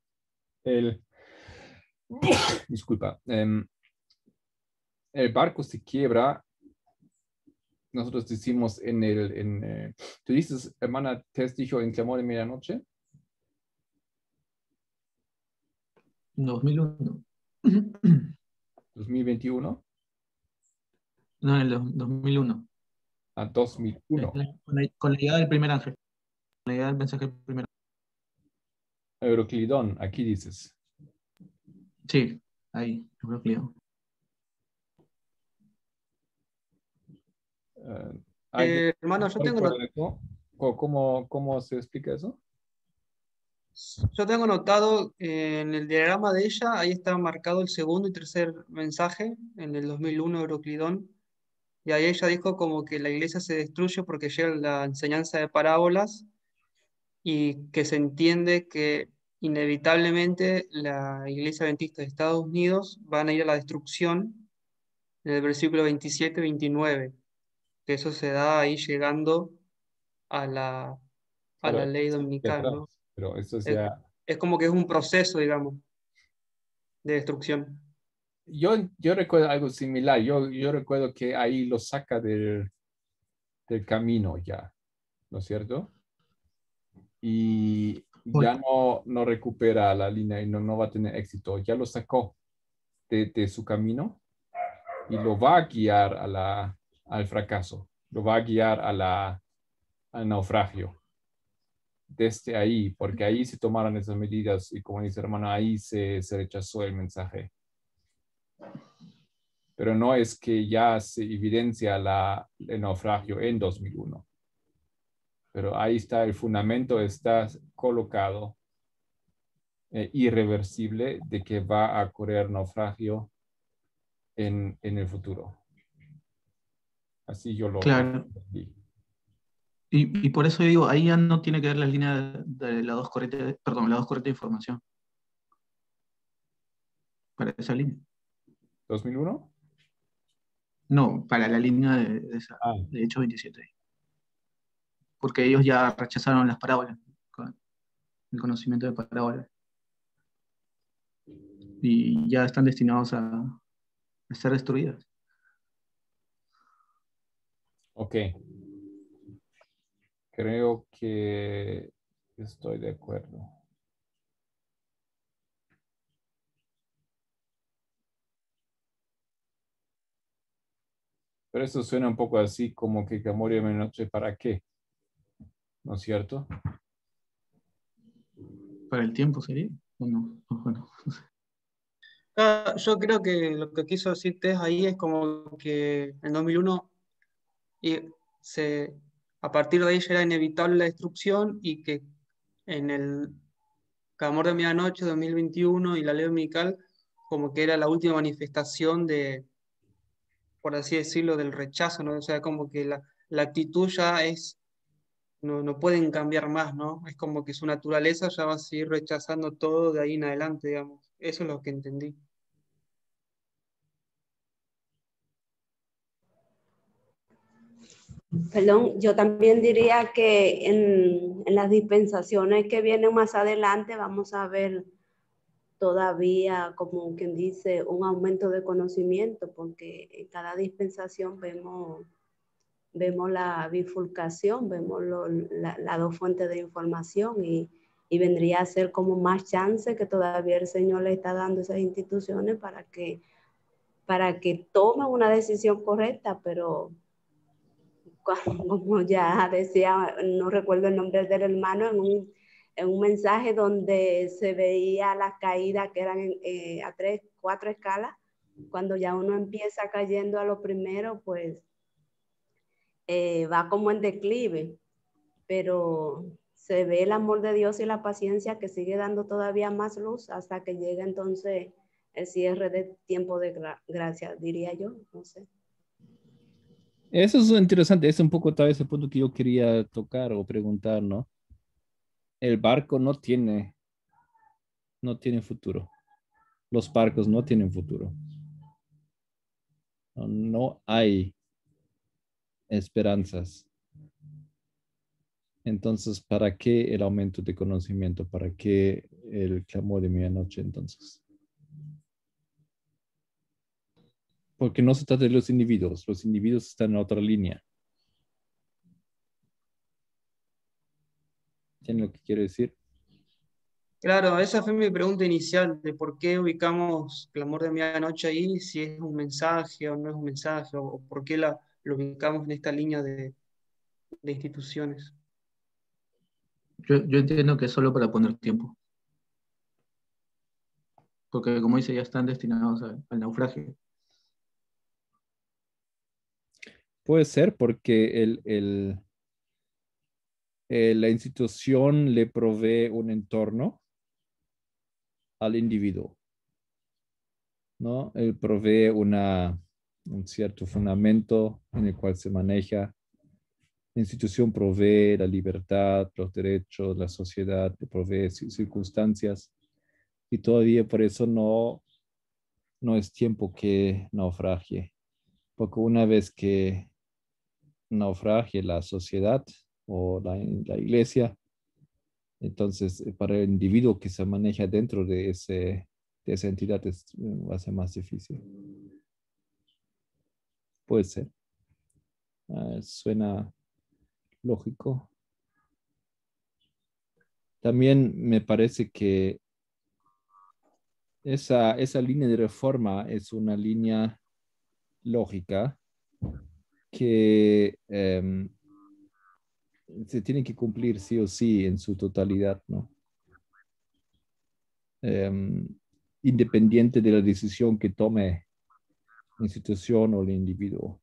disculpa, el barco se quiebra. Nosotros decimos tú dices, hermana Tess dijo Entre amor y medianoche. 2001. 2021. No, en el 2001. A 2001. Con la llegada del primer ángel. Con la llegada del mensaje del primer ángel. Euroclidón, aquí dices. Sí, ahí, Euroclidón. Hermano, yo tengo ¿Cómo se explica eso? Yo tengo notado en el diagrama de ella, ahí está marcado el segundo y tercer mensaje, en el 2001 Euroclidón, y ahí ella dijo como que la iglesia se destruye porque llega la enseñanza de parábolas y que se entiende que inevitablemente la iglesia adventista de Estados Unidos van a ir a la destrucción en el versículo 27-29, que eso se da ahí llegando a la Claro, ley dominical, ¿no? pero eso Es, ya... es como que es un proceso, digamos, de destrucción. Yo recuerdo algo similar. Yo recuerdo que ahí lo saca del camino ya, ¿no es cierto? Y ya no recupera la línea y no va a tener éxito. Ya lo sacó de su camino y lo va a guiar al fracaso. Lo va a guiar al naufragio. Desde ahí, porque ahí se tomaron esas medidas y como dice hermano, ahí se rechazó el mensaje. Pero no es que ya se evidencia el naufragio en 2001. Pero ahí está, el fundamento está colocado irreversible de que va a ocurrir naufragio en el futuro. Así yo lo Claro. vi. Y por eso digo, ahí ya no tiene que ver la línea de las dos corrientes, perdón, las dos corrientes de información. Para esa línea. ¿2001? No, para la línea de Hechos 27. Porque ellos ya rechazaron las parábolas, el conocimiento de parábolas. Y ya están destinados a ser destruidas. Ok. Creo que estoy de acuerdo. Pero eso suena un poco así como que amor y medianoche, ¿para qué? ¿No es cierto? ¿Para el tiempo sería? ¿O no? Bueno. Yo creo que lo que quiso decir Tess ahí es como que en 2001 a partir de ahí ya era inevitable la destrucción y que en el Clamor de Medianoche 2021 y la ley dominical como que era la última manifestación de, por así decirlo, del rechazo, ¿no? O sea, como que la actitud ya es, no pueden cambiar más, ¿no? Es como que su naturaleza ya va a seguir rechazando todo de ahí en adelante, digamos. Eso es lo que entendí. Perdón, yo también diría que en las dispensaciones que vienen más adelante vamos a ver todavía, como quien dice, un aumento de conocimiento, porque en cada dispensación vemos la bifurcación, vemos las dos fuentes de información y vendría a ser como más chance que todavía el Señor le está dando a esas instituciones para que tomen una decisión correcta, pero como ya decía, no recuerdo el nombre del hermano, en un mensaje donde se veía las caídas que eran a 3, 4 escalas, cuando ya uno empieza cayendo a lo primero, pues va como en declive, pero se ve el amor de Dios y la paciencia que sigue dando todavía más luz hasta que llega entonces el cierre de tiempo de gracia, diría yo, no sé. Eso es interesante, es un poco tal vez el punto que yo quería tocar o preguntar, ¿no? El barco no tiene futuro. Los barcos no tienen futuro. No hay esperanzas. Entonces, ¿para qué el aumento de conocimiento? ¿Para qué el clamor de medianoche entonces? Porque no se trata de los individuos están en otra línea. ¿Entienden lo que quiero decir? Claro, esa fue mi pregunta inicial, de por qué ubicamos Clamor de Medianoche ahí, si es un mensaje o no es un mensaje, o por qué lo ubicamos en esta línea de instituciones. Yo entiendo que es solo para poner tiempo. Porque como dice, ya están destinados al naufragio. Puede ser porque la institución le provee un entorno al individuo, ¿no? Él provee un cierto fundamento en el cual se maneja. La institución provee la libertad, los derechos, la sociedad, le provee circunstancias y todavía por eso no es tiempo que naufragie, porque una vez que naufragie la sociedad o la iglesia, entonces para el individuo que se maneja dentro de esa entidad va a ser más difícil. Puede ser. Suena lógico. También me parece que esa línea de reforma es una línea lógica que se tiene que cumplir sí o sí en su totalidad, ¿no? Independiente de la decisión que tome la institución o el individuo.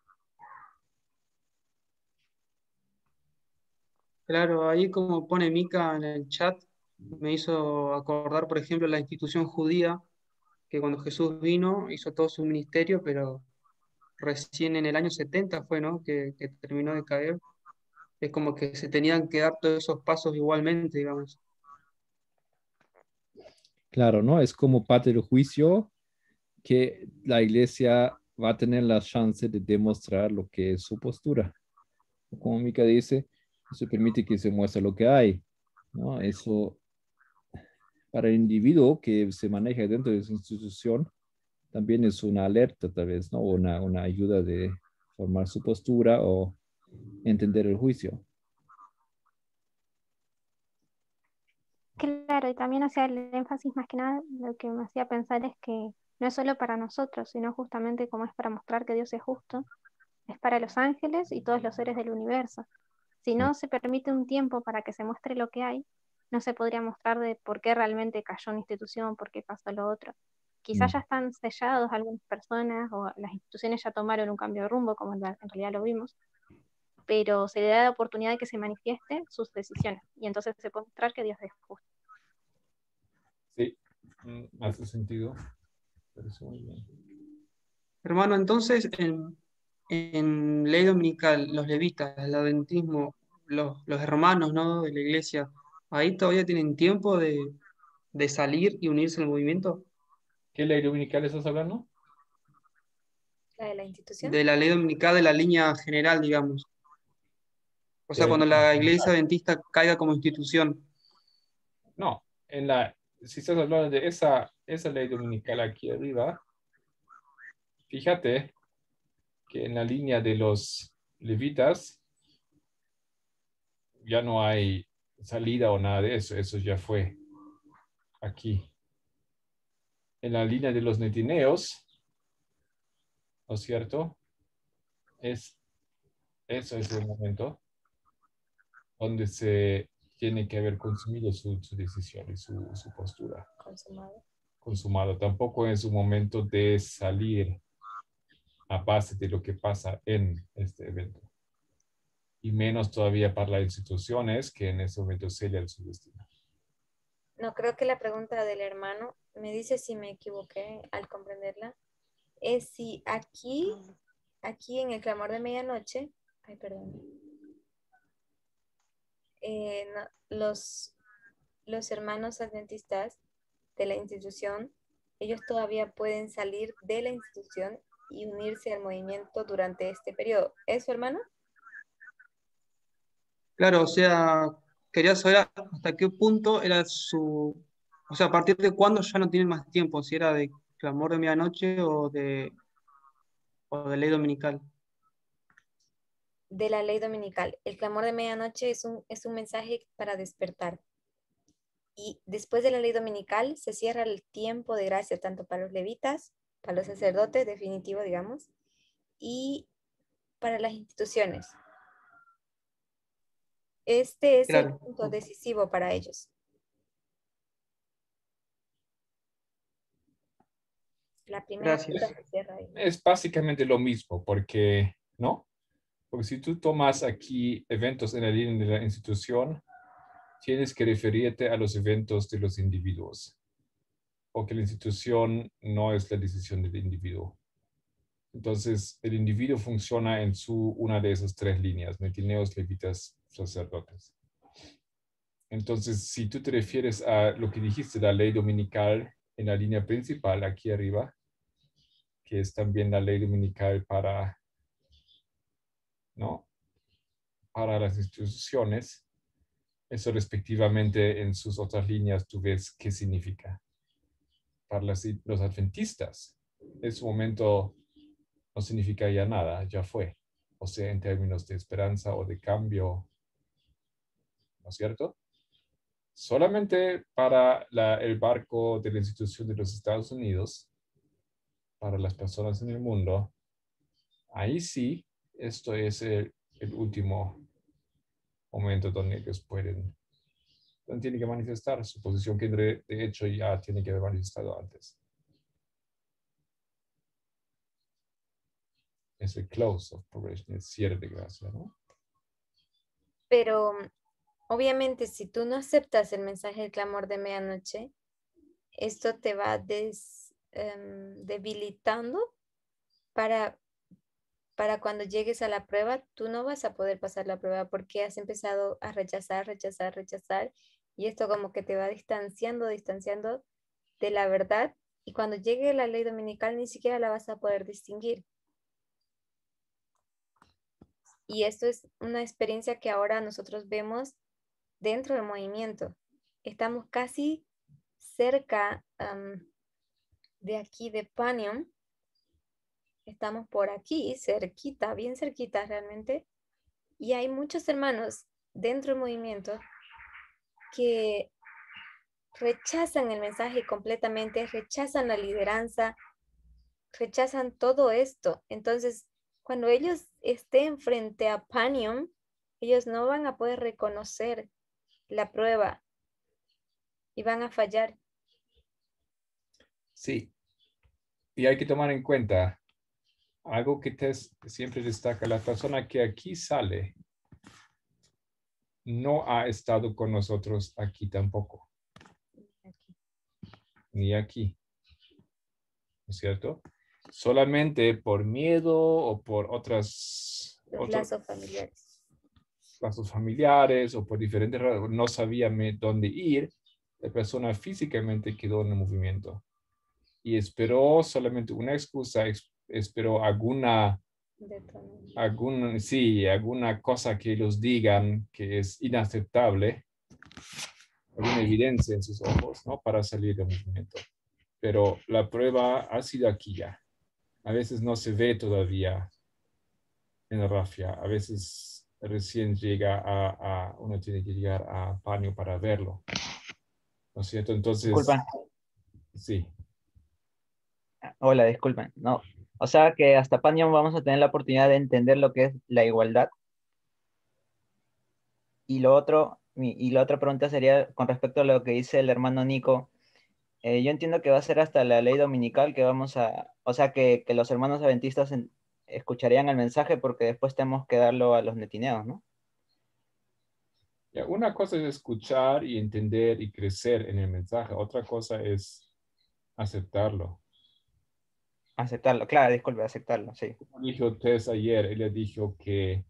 Claro, ahí como pone Mika en el chat, me hizo acordar, por ejemplo, la institución judía, que cuando Jesús vino hizo todo su ministerio, pero recién en el año 70 fue, ¿no? Que terminó de caer. Es como que se tenían que dar todos esos pasos igualmente, digamos. Claro, ¿no? Es como parte del juicio que la iglesia va a tener la chance de demostrar lo que es su postura. Como Mika dice, eso permite que se muestre lo que hay, ¿no? Eso para el individuo que se maneja dentro de esa institución también es una alerta tal vez, ¿no? Una ayuda de formar su postura o entender el juicio. Claro, y también hacía el énfasis más que nada, lo que me hacía pensar es que no es solo para nosotros, sino justamente como es para mostrar que Dios es justo, es para los ángeles y todos los seres del universo. Si no se permite un tiempo para que se muestre lo que hay, no se podría mostrar de por qué realmente cayó una institución, por qué pasó lo otro. Quizás ya están sellados algunas personas o las instituciones ya tomaron un cambio de rumbo, como en realidad lo vimos, pero se le da la oportunidad de que se manifieste sus decisiones y entonces se puede mostrar que Dios es justo. Sí, hace sentido. Parece muy bien. Hermano, entonces, en ley dominical, los levitas, el adventismo, los hermanos, ¿no?, de la iglesia, ¿ahí todavía tienen tiempo de salir y unirse al movimiento? ¿Qué ley dominical estás hablando? La de la institución. De la ley dominical de la línea general, digamos. O sea, De- cuando la iglesia adventista caiga como institución. No, si estás hablando de esa ley dominical aquí arriba, fíjate que en la línea de los levitas ya no hay salida o nada de eso. Eso ya fue aquí. En la línea de los netineos, ¿no es cierto? Eso es el momento donde se tiene que haber consumido su decisión y su postura. Consumado. Tampoco es un momento de salir a base de lo que pasa en este evento. Y menos todavía para las instituciones que en ese momento sellan su destino. No, creo que la pregunta del hermano, me dice si me equivoqué al comprenderla, es si aquí en el clamor de medianoche, ay, perdón, los hermanos adventistas de la institución, ellos todavía pueden salir de la institución y unirse al movimiento durante este periodo. ¿Eso, hermano? Claro, o sea, quería saber hasta qué punto era su... O sea, a partir de cuándo ya no tienen más tiempo, si era de clamor de medianoche o de ley dominical. De la ley dominical. El clamor de medianoche es un mensaje para despertar. Y después de la ley dominical se cierra el tiempo de gracia tanto para los levitas, para los sacerdotes, definitivo, digamos, y para las instituciones. Este es el Claro. punto decisivo para ellos. La primera Gracias. puerta se cierra ahí. Es básicamente lo mismo, porque, ¿no? Porque si tú tomas aquí eventos en la línea de la institución, tienes que referirte a los eventos de los individuos, porque la institución no es la decisión del individuo. Entonces, el individuo funciona en una de esas tres líneas, netineos, levitas, sacerdotes. Entonces, si tú te refieres a lo que dijiste, la ley dominical en la línea principal, aquí arriba, que es también la ley dominical para, ¿no?, para las instituciones, eso respectivamente en sus otras líneas tú ves qué significa. Para los adventistas, en su momento no significa ya nada, ya fue. O sea, en términos de esperanza o de cambio, ¿no es cierto? Solamente para el barco de la institución de los Estados Unidos, para las personas en el mundo, ahí sí, esto es el último momento donde ellos tienen que manifestar su posición que de hecho ya tiene que haber manifestado antes. Es el close of probation, el cierre de gracia, ¿no? Pero obviamente si tú no aceptas el mensaje del clamor de medianoche, esto te va debilitando para cuando llegues a la prueba, tú no vas a poder pasar la prueba porque has empezado a rechazar, y esto como que te va distanciando de la verdad, y cuando llegue la ley dominical ni siquiera la vas a poder distinguir. Y esto es una experiencia que ahora nosotros vemos dentro del movimiento. Estamos casi cerca de aquí, de Panion. Estamos por aquí, cerquita, bien cerquita realmente. Y hay muchos hermanos dentro del movimiento que rechazan el mensaje completamente, rechazan la lideranza, rechazan todo esto. Entonces, cuando ellos estén frente a Panion, ellos no van a poder reconocer la prueba y van a fallar. Sí. Y hay que tomar en cuenta algo que siempre destaca, la persona que aquí sale no ha estado con nosotros aquí tampoco. Ni aquí. es cierto? Solamente por miedo o por Los lazos familiares. lazos familiares o por diferentes razones, no sabía dónde ir, la persona físicamente quedó en el movimiento y esperó solamente una excusa, esperó alguna cosa que ellos digan que es inaceptable, alguna evidencia en sus ojos, ¿no? Para salir del movimiento. Pero la prueba ha sido aquí ya. A veces no se ve todavía en la rafia, a veces recién llega uno tiene que llegar a paño para verlo, ¿no es cierto? Entonces, Disculpa. sí. Hola, disculpen. No, o sea que hasta Paño vamos a tener la oportunidad de entender lo que es la igualdad. Y lo otro, y la otra pregunta sería con respecto a lo que dice el hermano Nico. Yo entiendo que va a ser hasta la ley dominical que vamos a, o sea que los hermanos adventistas escucharían el mensaje porque después tenemos que darlo a los netineos, ¿no? Ya, una cosa es escuchar y entender y crecer en el mensaje, otra cosa es aceptarlo. Aceptarlo, claro, disculpe, aceptarlo, sí. Como dijo Tess ayer, ella dijo que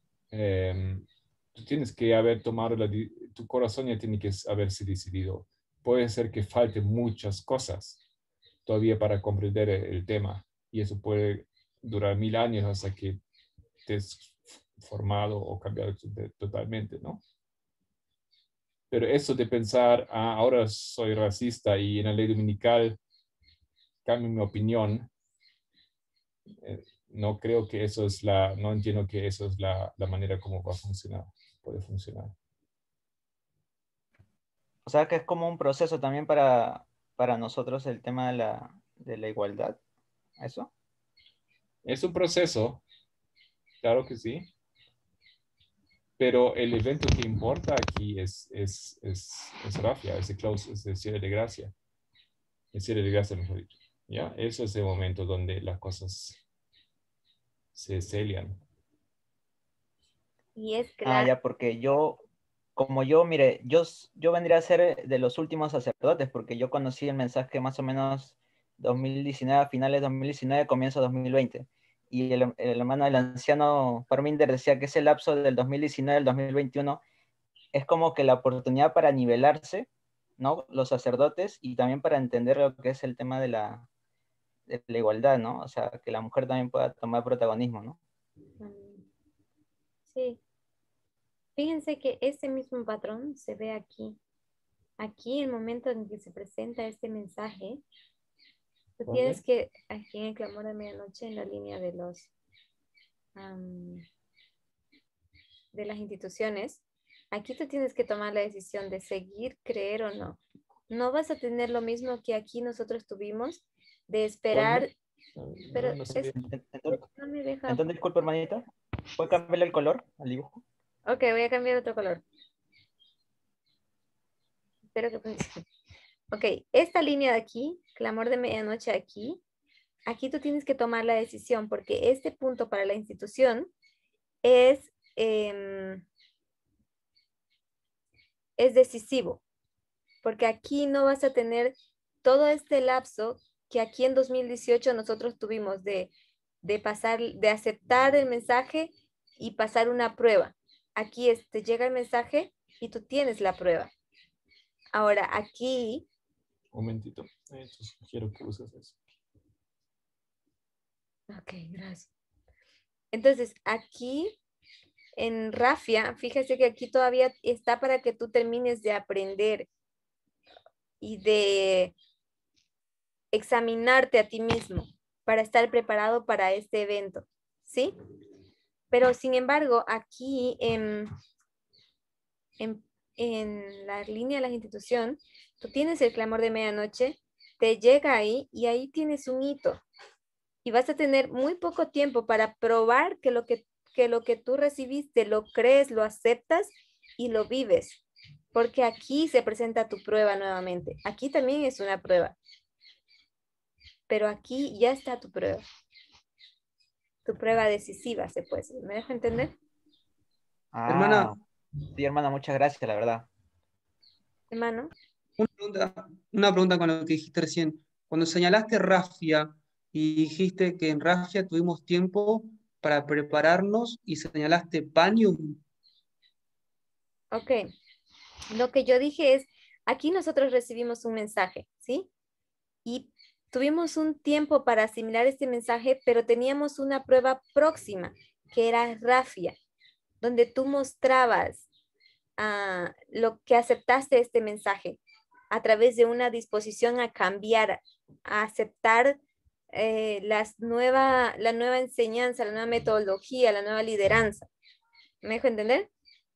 tú tienes que haber tomado, tu corazón ya tiene que haberse decidido. Puede ser que falte muchas cosas todavía para comprender el tema y eso puede durar 1000 años hasta que estés formado o cambiado totalmente, ¿no? Pero eso de pensar, ahora soy racista y en la ley dominical cambio mi opinión, no creo que eso es no entiendo que eso es la manera como va a funcionar, puede funcionar. O sea que es como un proceso también para nosotros el tema de la igualdad, ¿eso? Es un proceso, claro que sí, pero el evento que importa aquí es Rafia, es el cierre de gracia. El cierre de gracia, mejor dicho. ¿Ya? Eso es el momento donde las cosas se sellan. Y es claro. Ya, porque mire, yo vendría a ser de los últimos sacerdotes, porque yo conocí el mensaje más o menos 2019, a finales de 2019, comienzo de 2020. Y el hermano del anciano Parminder decía que ese lapso del 2019 al 2021 es como que la oportunidad para nivelarse, ¿no? Los sacerdotes y también para entender lo que es el tema de la igualdad, ¿no? O sea, que la mujer también pueda tomar protagonismo, ¿no? Sí. Fíjense que ese mismo patrón se ve aquí. Aquí, el momento en que se presenta este mensaje, tú tienes que, aquí en el clamor de medianoche, en la línea de de las instituciones, aquí tú tienes que tomar la decisión de seguir, creer o no. No vas a tener lo mismo que aquí nosotros tuvimos de esperar. Pero no me deja. Entonces, disculpe, hermanita, ¿puede cambiarle el color al dibujo? Ok, voy a cambiar otro color. Espero que funcione. Ok, esta línea de aquí, clamor de medianoche aquí tú tienes que tomar la decisión porque este punto para la institución es decisivo. Porque aquí no vas a tener todo este lapso que aquí en 2018 nosotros tuvimos de pasar, de aceptar el mensaje y pasar una prueba. Aquí te llega el mensaje y tú tienes la prueba. Ahora aquí... Un momentito, quiero que uses eso. Ok, gracias. Entonces, aquí en Rafia, fíjese que aquí todavía está para que tú termines de aprender y de examinarte a ti mismo para estar preparado para este evento, ¿sí? Pero sin embargo, aquí en la línea de la institución, tú tienes el clamor de medianoche, te llega ahí y ahí tienes un hito. Y vas a tener muy poco tiempo para probar que lo que tú recibiste lo crees, lo aceptas y lo vives. Porque aquí se presenta tu prueba nuevamente. Aquí también es una prueba. Pero aquí ya está tu prueba. Tu prueba decisiva, se puede decir. ¿Me dejo entender? Hermana. Sí, hermana, muchas gracias, la verdad. Hermano. Una pregunta con lo que dijiste recién. Cuando señalaste Rafia y dijiste que en Rafia tuvimos tiempo para prepararnos y señalaste Panium. Ok, lo que yo dije es, aquí nosotros recibimos un mensaje, ¿sí? Y tuvimos un tiempo para asimilar este mensaje, pero teníamos una prueba próxima, que era Rafia, donde tú mostrabas lo que aceptaste este mensaje a través de una disposición a cambiar, a aceptar la nueva enseñanza, la nueva metodología, la nueva lideranza. ¿Me dejo entender?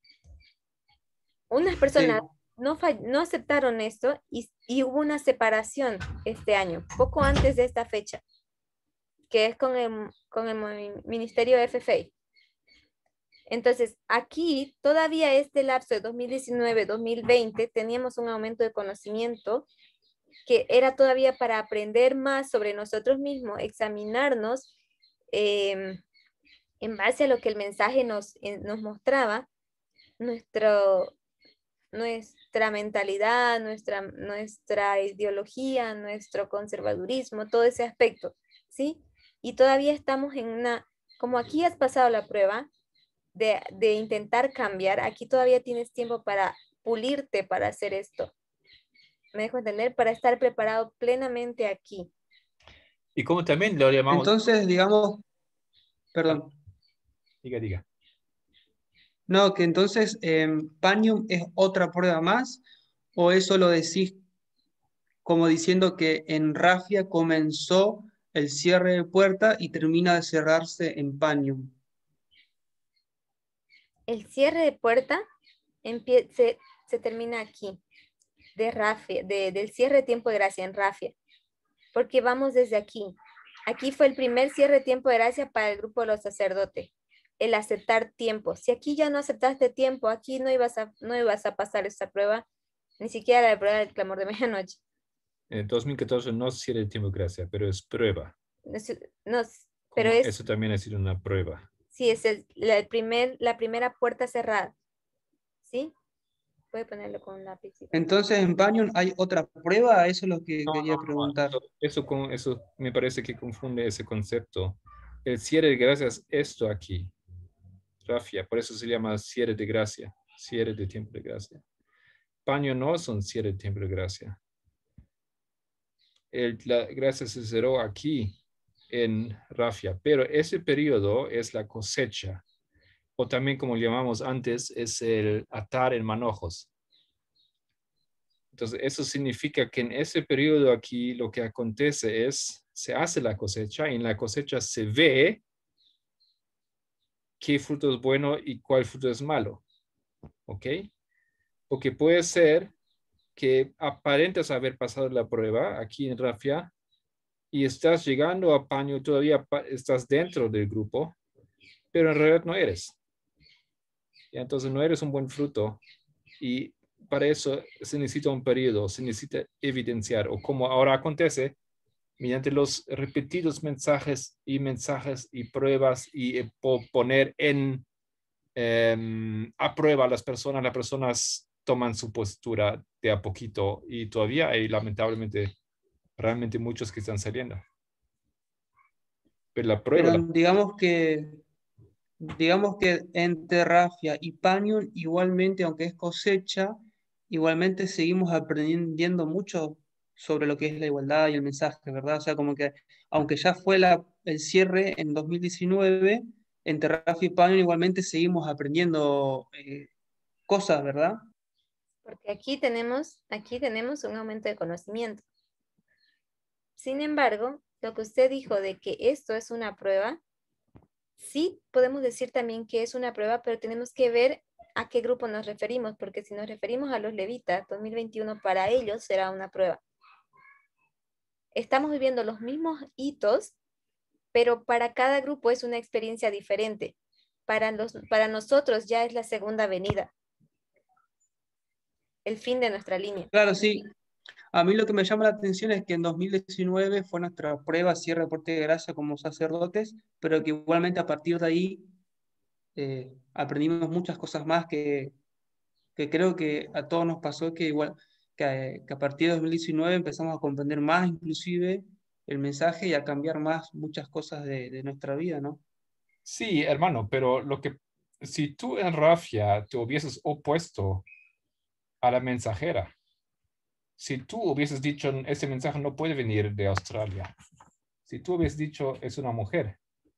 Unas personas no aceptaron esto y hubo una separación este año, poco antes de esta fecha, que es con el Ministerio FFA. Entonces, aquí todavía este lapso de 2019-2020 teníamos un aumento de conocimiento que era todavía para aprender más sobre nosotros mismos, examinarnos en base a lo que el mensaje nos mostraba, nuestra mentalidad, nuestra ideología, nuestro conservadurismo, todo ese aspecto, ¿sí? Y todavía estamos en como aquí has pasado la prueba de intentar cambiar, aquí todavía tienes tiempo para pulirte para hacer esto. ¿Me dejo entender? Para estar preparado plenamente aquí. Y como también lo llamamos... Entonces, digamos, perdón. Diga. No, que entonces Panium es otra prueba más, o eso lo decís como diciendo que en Rafia comenzó el cierre de puerta y termina de cerrarse en Panium. El cierre de puerta se termina aquí, de Rafia, del cierre de tiempo de gracia en Rafia, porque vamos desde aquí. Aquí fue el primer cierre de tiempo de gracia para el grupo de los sacerdotes, el aceptar tiempo. Si aquí ya no aceptaste tiempo, aquí no ibas a pasar esta prueba, ni siquiera la prueba del clamor de medianoche. En 2014 no es cierre de tiempo de gracia, pero es prueba. Pero eso también ha sido una prueba. Sí, es la primera puerta cerrada. ¿Sí? Puede ponerlo con un lápiz. Entonces, en Panium hay otra prueba, eso es lo que quería preguntar. Eso me parece que confunde ese concepto. El cierre de gracia es esto aquí, Rafia, por eso se llama cierre de gracia, cierre de tiempo de gracia. Paño no son cierre de tiempo de gracia. La gracia se cerró aquí en Rafia, pero ese periodo es la cosecha, o también como llamamos antes, es el atar en manojos. Entonces, eso significa que en ese periodo aquí lo que acontece es, se hace la cosecha y en la cosecha se ve qué fruto es bueno y cuál fruto es malo. ¿Ok? Porque puede ser que aparentes haber pasado la prueba aquí en Rafia y estás llegando a Paño, todavía estás dentro del grupo, pero en realidad no eres. Y entonces no eres un buen fruto y para eso se necesita un periodo, se necesita evidenciar, o como ahora acontece, mediante los repetidos mensajes y pruebas y poner a prueba a las personas toman su postura de a poquito y todavía hay lamentablemente realmente muchos que están saliendo. Pero la prueba... Pero digamos que entre Rafia y Panium, igualmente, aunque es cosecha, igualmente seguimos aprendiendo mucho sobre lo que es la igualdad y el mensaje, ¿verdad? O sea, como que aunque ya fue el cierre en 2019, entre Rafia y Panium igualmente seguimos aprendiendo cosas, ¿verdad? Porque aquí tenemos un aumento de conocimiento. Sin embargo, lo que usted dijo de que esto es una prueba, sí podemos decir también que es una prueba, pero tenemos que ver a qué grupo nos referimos, porque si nos referimos a los levitas, 2021 para ellos será una prueba. Estamos viviendo los mismos hitos, pero para cada grupo es una experiencia diferente. Para nosotros ya es la segunda venida, el fin de nuestra línea. Claro, sí. A mí lo que me llama la atención es que en 2019 fue nuestra prueba cierre de puerta de gracia como sacerdotes, pero que igualmente a partir de ahí aprendimos muchas cosas más que creo que a todos nos pasó, que igual que a partir de 2019 empezamos a comprender más inclusive el mensaje y a cambiar más muchas cosas de nuestra vida, ¿no? Sí, hermano, pero si tú en Rafia te hubieses opuesto a la mensajera, si tú hubieses dicho, ese mensaje no puede venir de Australia, si tú hubieses dicho, es una mujer,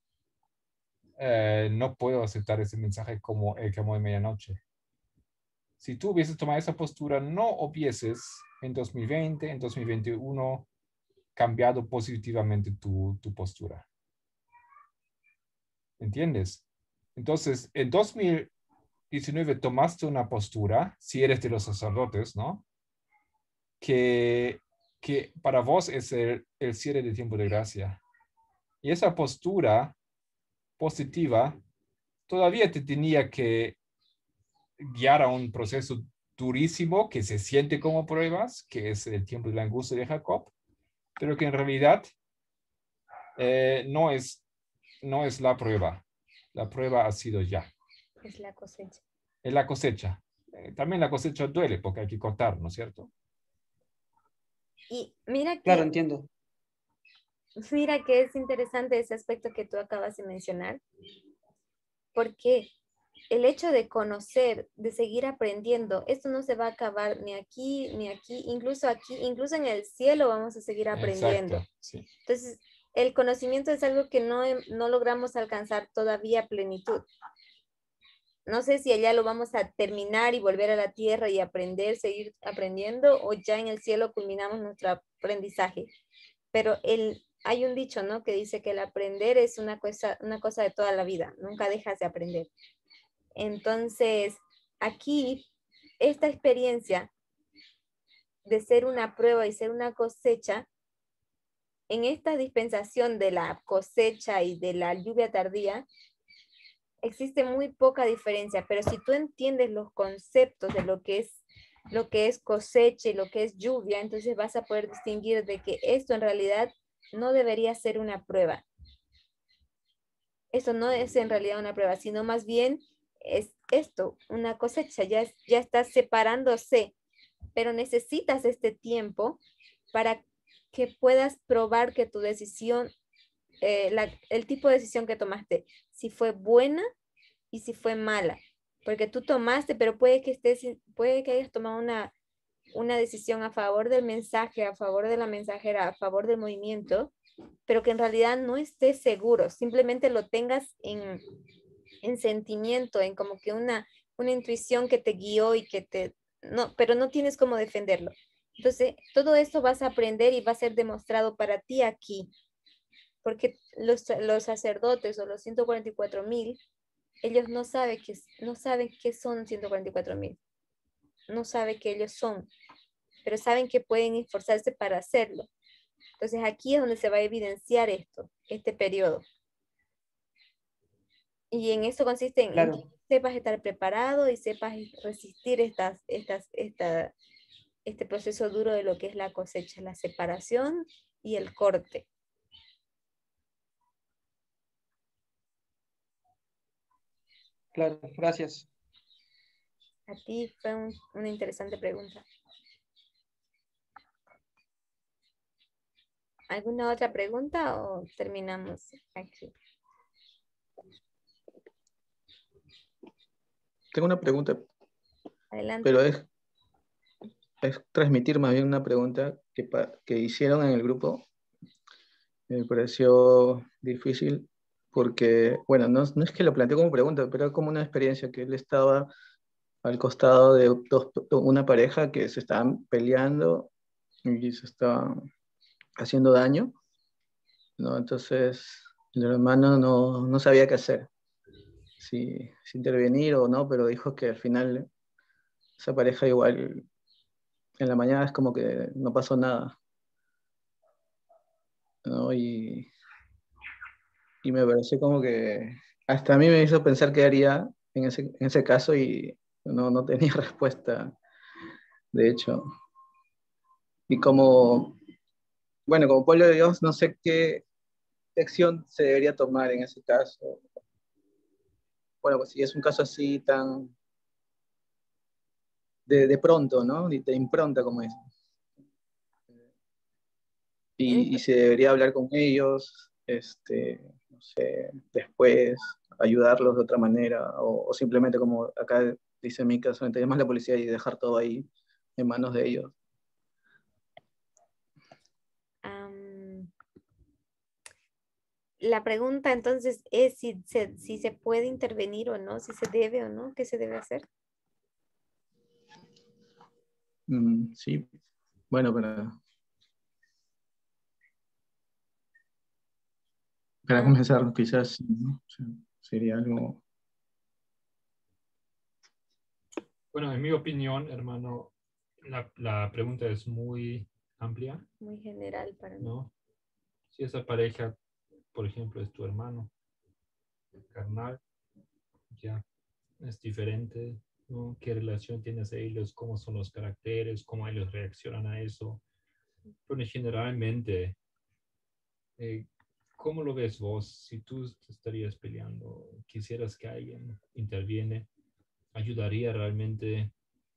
no puedo aceptar ese mensaje como el camo de medianoche. Si tú hubieses tomado esa postura, no hubieses en 2020, en 2021, cambiado positivamente tu postura. ¿Entiendes? Entonces, en 2019 tomaste una postura, si eres de los sacerdotes, ¿no? Que para vos es el cierre del tiempo de gracia. Y esa postura positiva todavía te tenía que guiar a un proceso durísimo que se siente como pruebas, que es el tiempo de la angustia de Jacob, pero que en realidad no es la prueba. La prueba ha sido ya. Es la cosecha. Es la cosecha. También la cosecha duele porque hay que cortar, ¿no es cierto? Y mira Claro, que, entiendo. mira que es interesante ese aspecto que tú acabas de mencionar, porque el hecho de conocer, de seguir aprendiendo, esto no se va a acabar ni aquí, incluso en el cielo vamos a seguir aprendiendo. Exacto, sí. Entonces, el conocimiento es algo que no logramos alcanzar todavía a plenitud. No sé si allá lo vamos a terminar y volver a la tierra y aprender, seguir aprendiendo, o ya en el cielo culminamos nuestro aprendizaje. Pero hay un dicho, ¿no? Que dice que el aprender es una cosa de toda la vida, nunca dejas de aprender. Entonces, aquí, esta experiencia de ser una prueba y ser una cosecha, en esta dispensación de la cosecha y de la lluvia tardía, existe muy poca diferencia, pero si tú entiendes los conceptos de lo que es cosecha y lo que es lluvia, entonces vas a poder distinguir de que esto en realidad no debería ser una prueba. Esto no es en realidad una prueba, sino más bien es esto, una cosecha, ya está separándose, pero necesitas este tiempo para que puedas probar que tu decisión, el tipo de decisión que tomaste, si fue buena y si fue mala, porque tú tomaste, pero puede que hayas tomado una decisión a favor del mensaje, a favor de la mensajera, a favor del movimiento, pero que en realidad no estés seguro, simplemente lo tengas en sentimiento, en como que una intuición que te guió y pero no tienes cómo defenderlo. Entonces, todo esto vas a aprender y va a ser demostrado para ti aquí, porque los sacerdotes o los 144,000, ellos no saben qué son 144,000, no saben qué ellos son, pero saben que pueden esforzarse para hacerlo. Entonces aquí es donde se va a evidenciar este periodo. Y en eso consiste en Claro. que sepas estar preparado y sepas resistir este proceso duro de lo que es la cosecha, la separación y el corte. Claro, gracias. A ti fue una interesante pregunta. ¿Alguna otra pregunta o terminamos aquí? Tengo una pregunta, Adelante. pero es transmitir más bien una pregunta que hicieron en el grupo. Me pareció difícil porque, bueno, no es que lo planteé como pregunta, pero como una experiencia que él estaba al costado de una pareja que se estaban peleando y se estaban haciendo daño, ¿no? Entonces el hermano no sabía qué hacer, si intervenir o no, pero dijo que al final esa pareja igual en la mañana es como que no pasó nada, ¿no? Y me pareció como que hasta a mí me hizo pensar qué haría en ese caso y no tenía respuesta, de hecho. Y bueno, como pueblo de Dios, no sé qué acción se debería tomar en ese caso. Bueno, pues si es un caso así tan de pronto, ¿no? De impronta, como es. Y se debería hablar con ellos, no sé, después ayudarlos de otra manera, o simplemente como acá dice Mika, solamente llamar a la policía y dejar todo ahí en manos de ellos. La pregunta entonces es si se puede intervenir o no, si se debe o no, ¿qué se debe hacer? Sí, bueno, para comenzar quizás, ¿no? O sea, sería algo... Bueno, en mi opinión, hermano, la pregunta es muy amplia. Muy general para mí. ¿No? Si esa pareja, por ejemplo, es tu hermano carnal, ya es diferente, ¿no? ¿Qué relación tienes a ellos? ¿Cómo son los caracteres? ¿Cómo ellos reaccionan a eso? Pero generalmente, ¿cómo lo ves vos? Si tú te estarías peleando, quisieras que alguien interviene, ¿ayudaría realmente?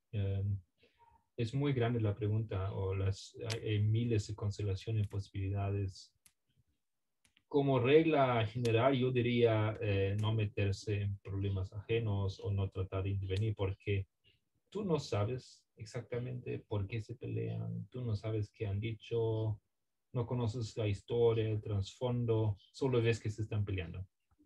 Es muy grande la pregunta, o hay miles de constelaciones, posibilidades. Como regla general, yo diría no meterse en problemas ajenos o no tratar de intervenir, porque tú no sabes exactamente por qué se pelean, tú no sabes qué han dicho, no conoces la historia, el trasfondo, solo ves que se están peleando.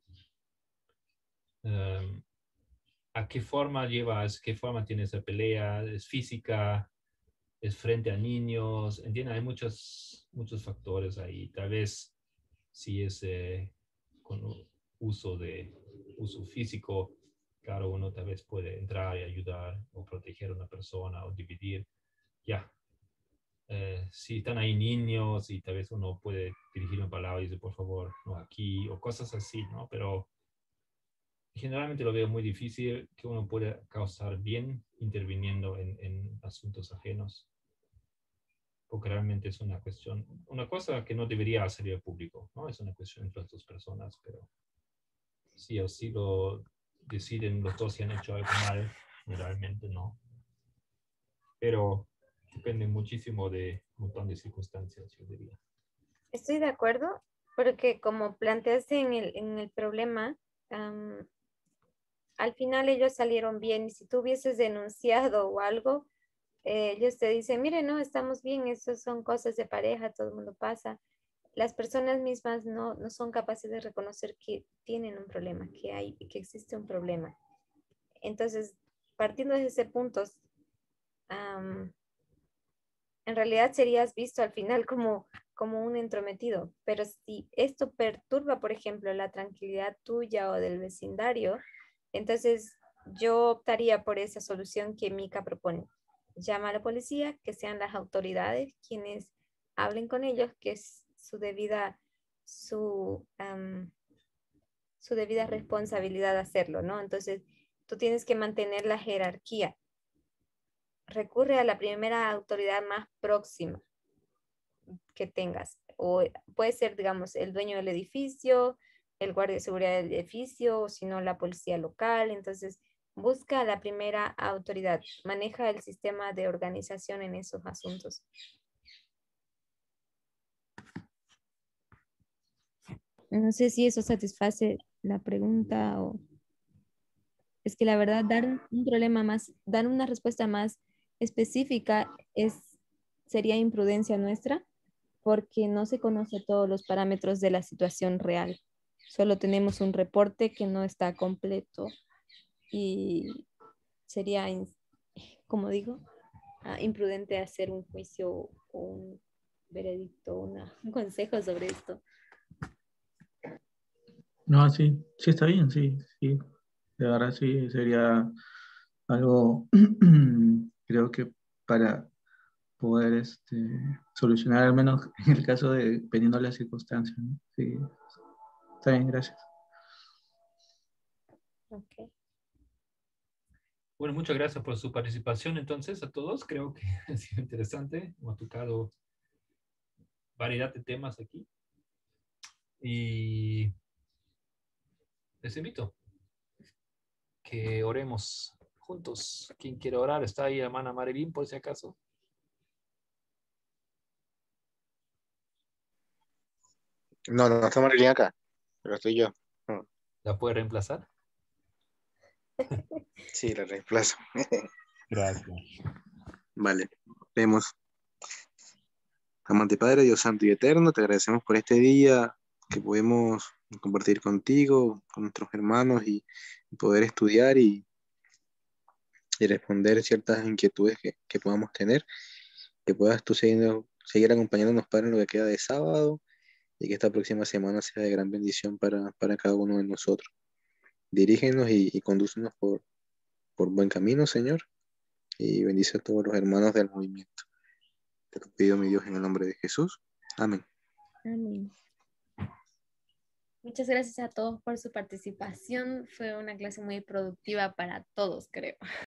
¿A qué forma llevas? ¿Qué forma tiene esa pelea? ¿Es física? ¿Es frente a niños? ¿Entiendes? Hay muchos factores ahí. Tal vez si es con uso físico, claro, uno tal vez puede entrar y ayudar o proteger a una persona o dividir. Ya. Si están ahí niños y tal vez uno puede dirigir una palabra y decir, por favor, no aquí, o cosas así, ¿no? Pero generalmente lo veo muy difícil que uno pueda causar bien interviniendo en asuntos ajenos, porque realmente es una cuestión, una cosa que no debería salir al público, ¿no? Es una cuestión entre las dos personas, pero sí o sí lo deciden los dos si han hecho algo mal, generalmente no. Pero depende muchísimo de un montón de circunstancias, yo diría. Estoy de acuerdo, porque como planteaste en el problema, al final ellos salieron bien, y si tú hubieses denunciado o algo, ellos te dicen, mire, no, estamos bien, eso son cosas de pareja, todo el mundo pasa. Las personas mismas no son capaces de reconocer que tienen un problema, que existe un problema. Entonces, partiendo de ese punto, en realidad serías visto al final como un entrometido, pero si esto perturba, por ejemplo, la tranquilidad tuya o del vecindario, entonces yo optaría por esa solución que Mika propone. Llama a la policía, que sean las autoridades quienes hablen con ellos, que es su debida responsabilidad hacerlo, ¿no? Entonces, tú tienes que mantener la jerarquía. Recurre a la primera autoridad más próxima que tengas. O puede ser, digamos, el dueño del edificio, el guardia de seguridad del edificio, o si no, la policía local. Entonces, busca a la primera autoridad. Maneja el sistema de organización en esos asuntos. No sé si eso satisface la pregunta o... Es que la verdad, dar una respuesta más específica sería imprudencia nuestra, porque no se conoce todos los parámetros de la situación real. Solo tenemos un reporte que no está completo y sería, como digo, imprudente hacer un juicio o un veredicto, un consejo sobre esto. No, sí, sí está bien, sí, sí. De verdad sí, sería algo, creo que para poder solucionar, al menos en el caso de, dependiendo de las circunstancias, ¿no? Sí, está bien, gracias. Okay. Bueno, muchas gracias por su participación entonces a todos. Creo que ha sido interesante. Hemos tocado variedad de temas aquí. Y les invito que oremos juntos. ¿Quién quiere orar? Está ahí hermana Marilyn, por si acaso. No, no está Marilyn acá, pero estoy yo. No. ¿La puede reemplazar? Sí, la reemplazo. Gracias. Vale, vemos. Amante Padre, Dios Santo y Eterno, te agradecemos por este día que podemos compartir contigo, con nuestros hermanos y poder estudiar y responder ciertas inquietudes que podamos tener. Que puedas tú seguir acompañándonos, Padre, en lo que queda de sábado y que esta próxima semana sea de gran bendición para cada uno de nosotros. Dirígenos y condúcenos por buen camino, Señor, y bendice a todos los hermanos del movimiento. Te lo pido, mi Dios, en el nombre de Jesús. Amén. Amén. Muchas gracias a todos por su participación. Fue una clase muy productiva para todos, creo.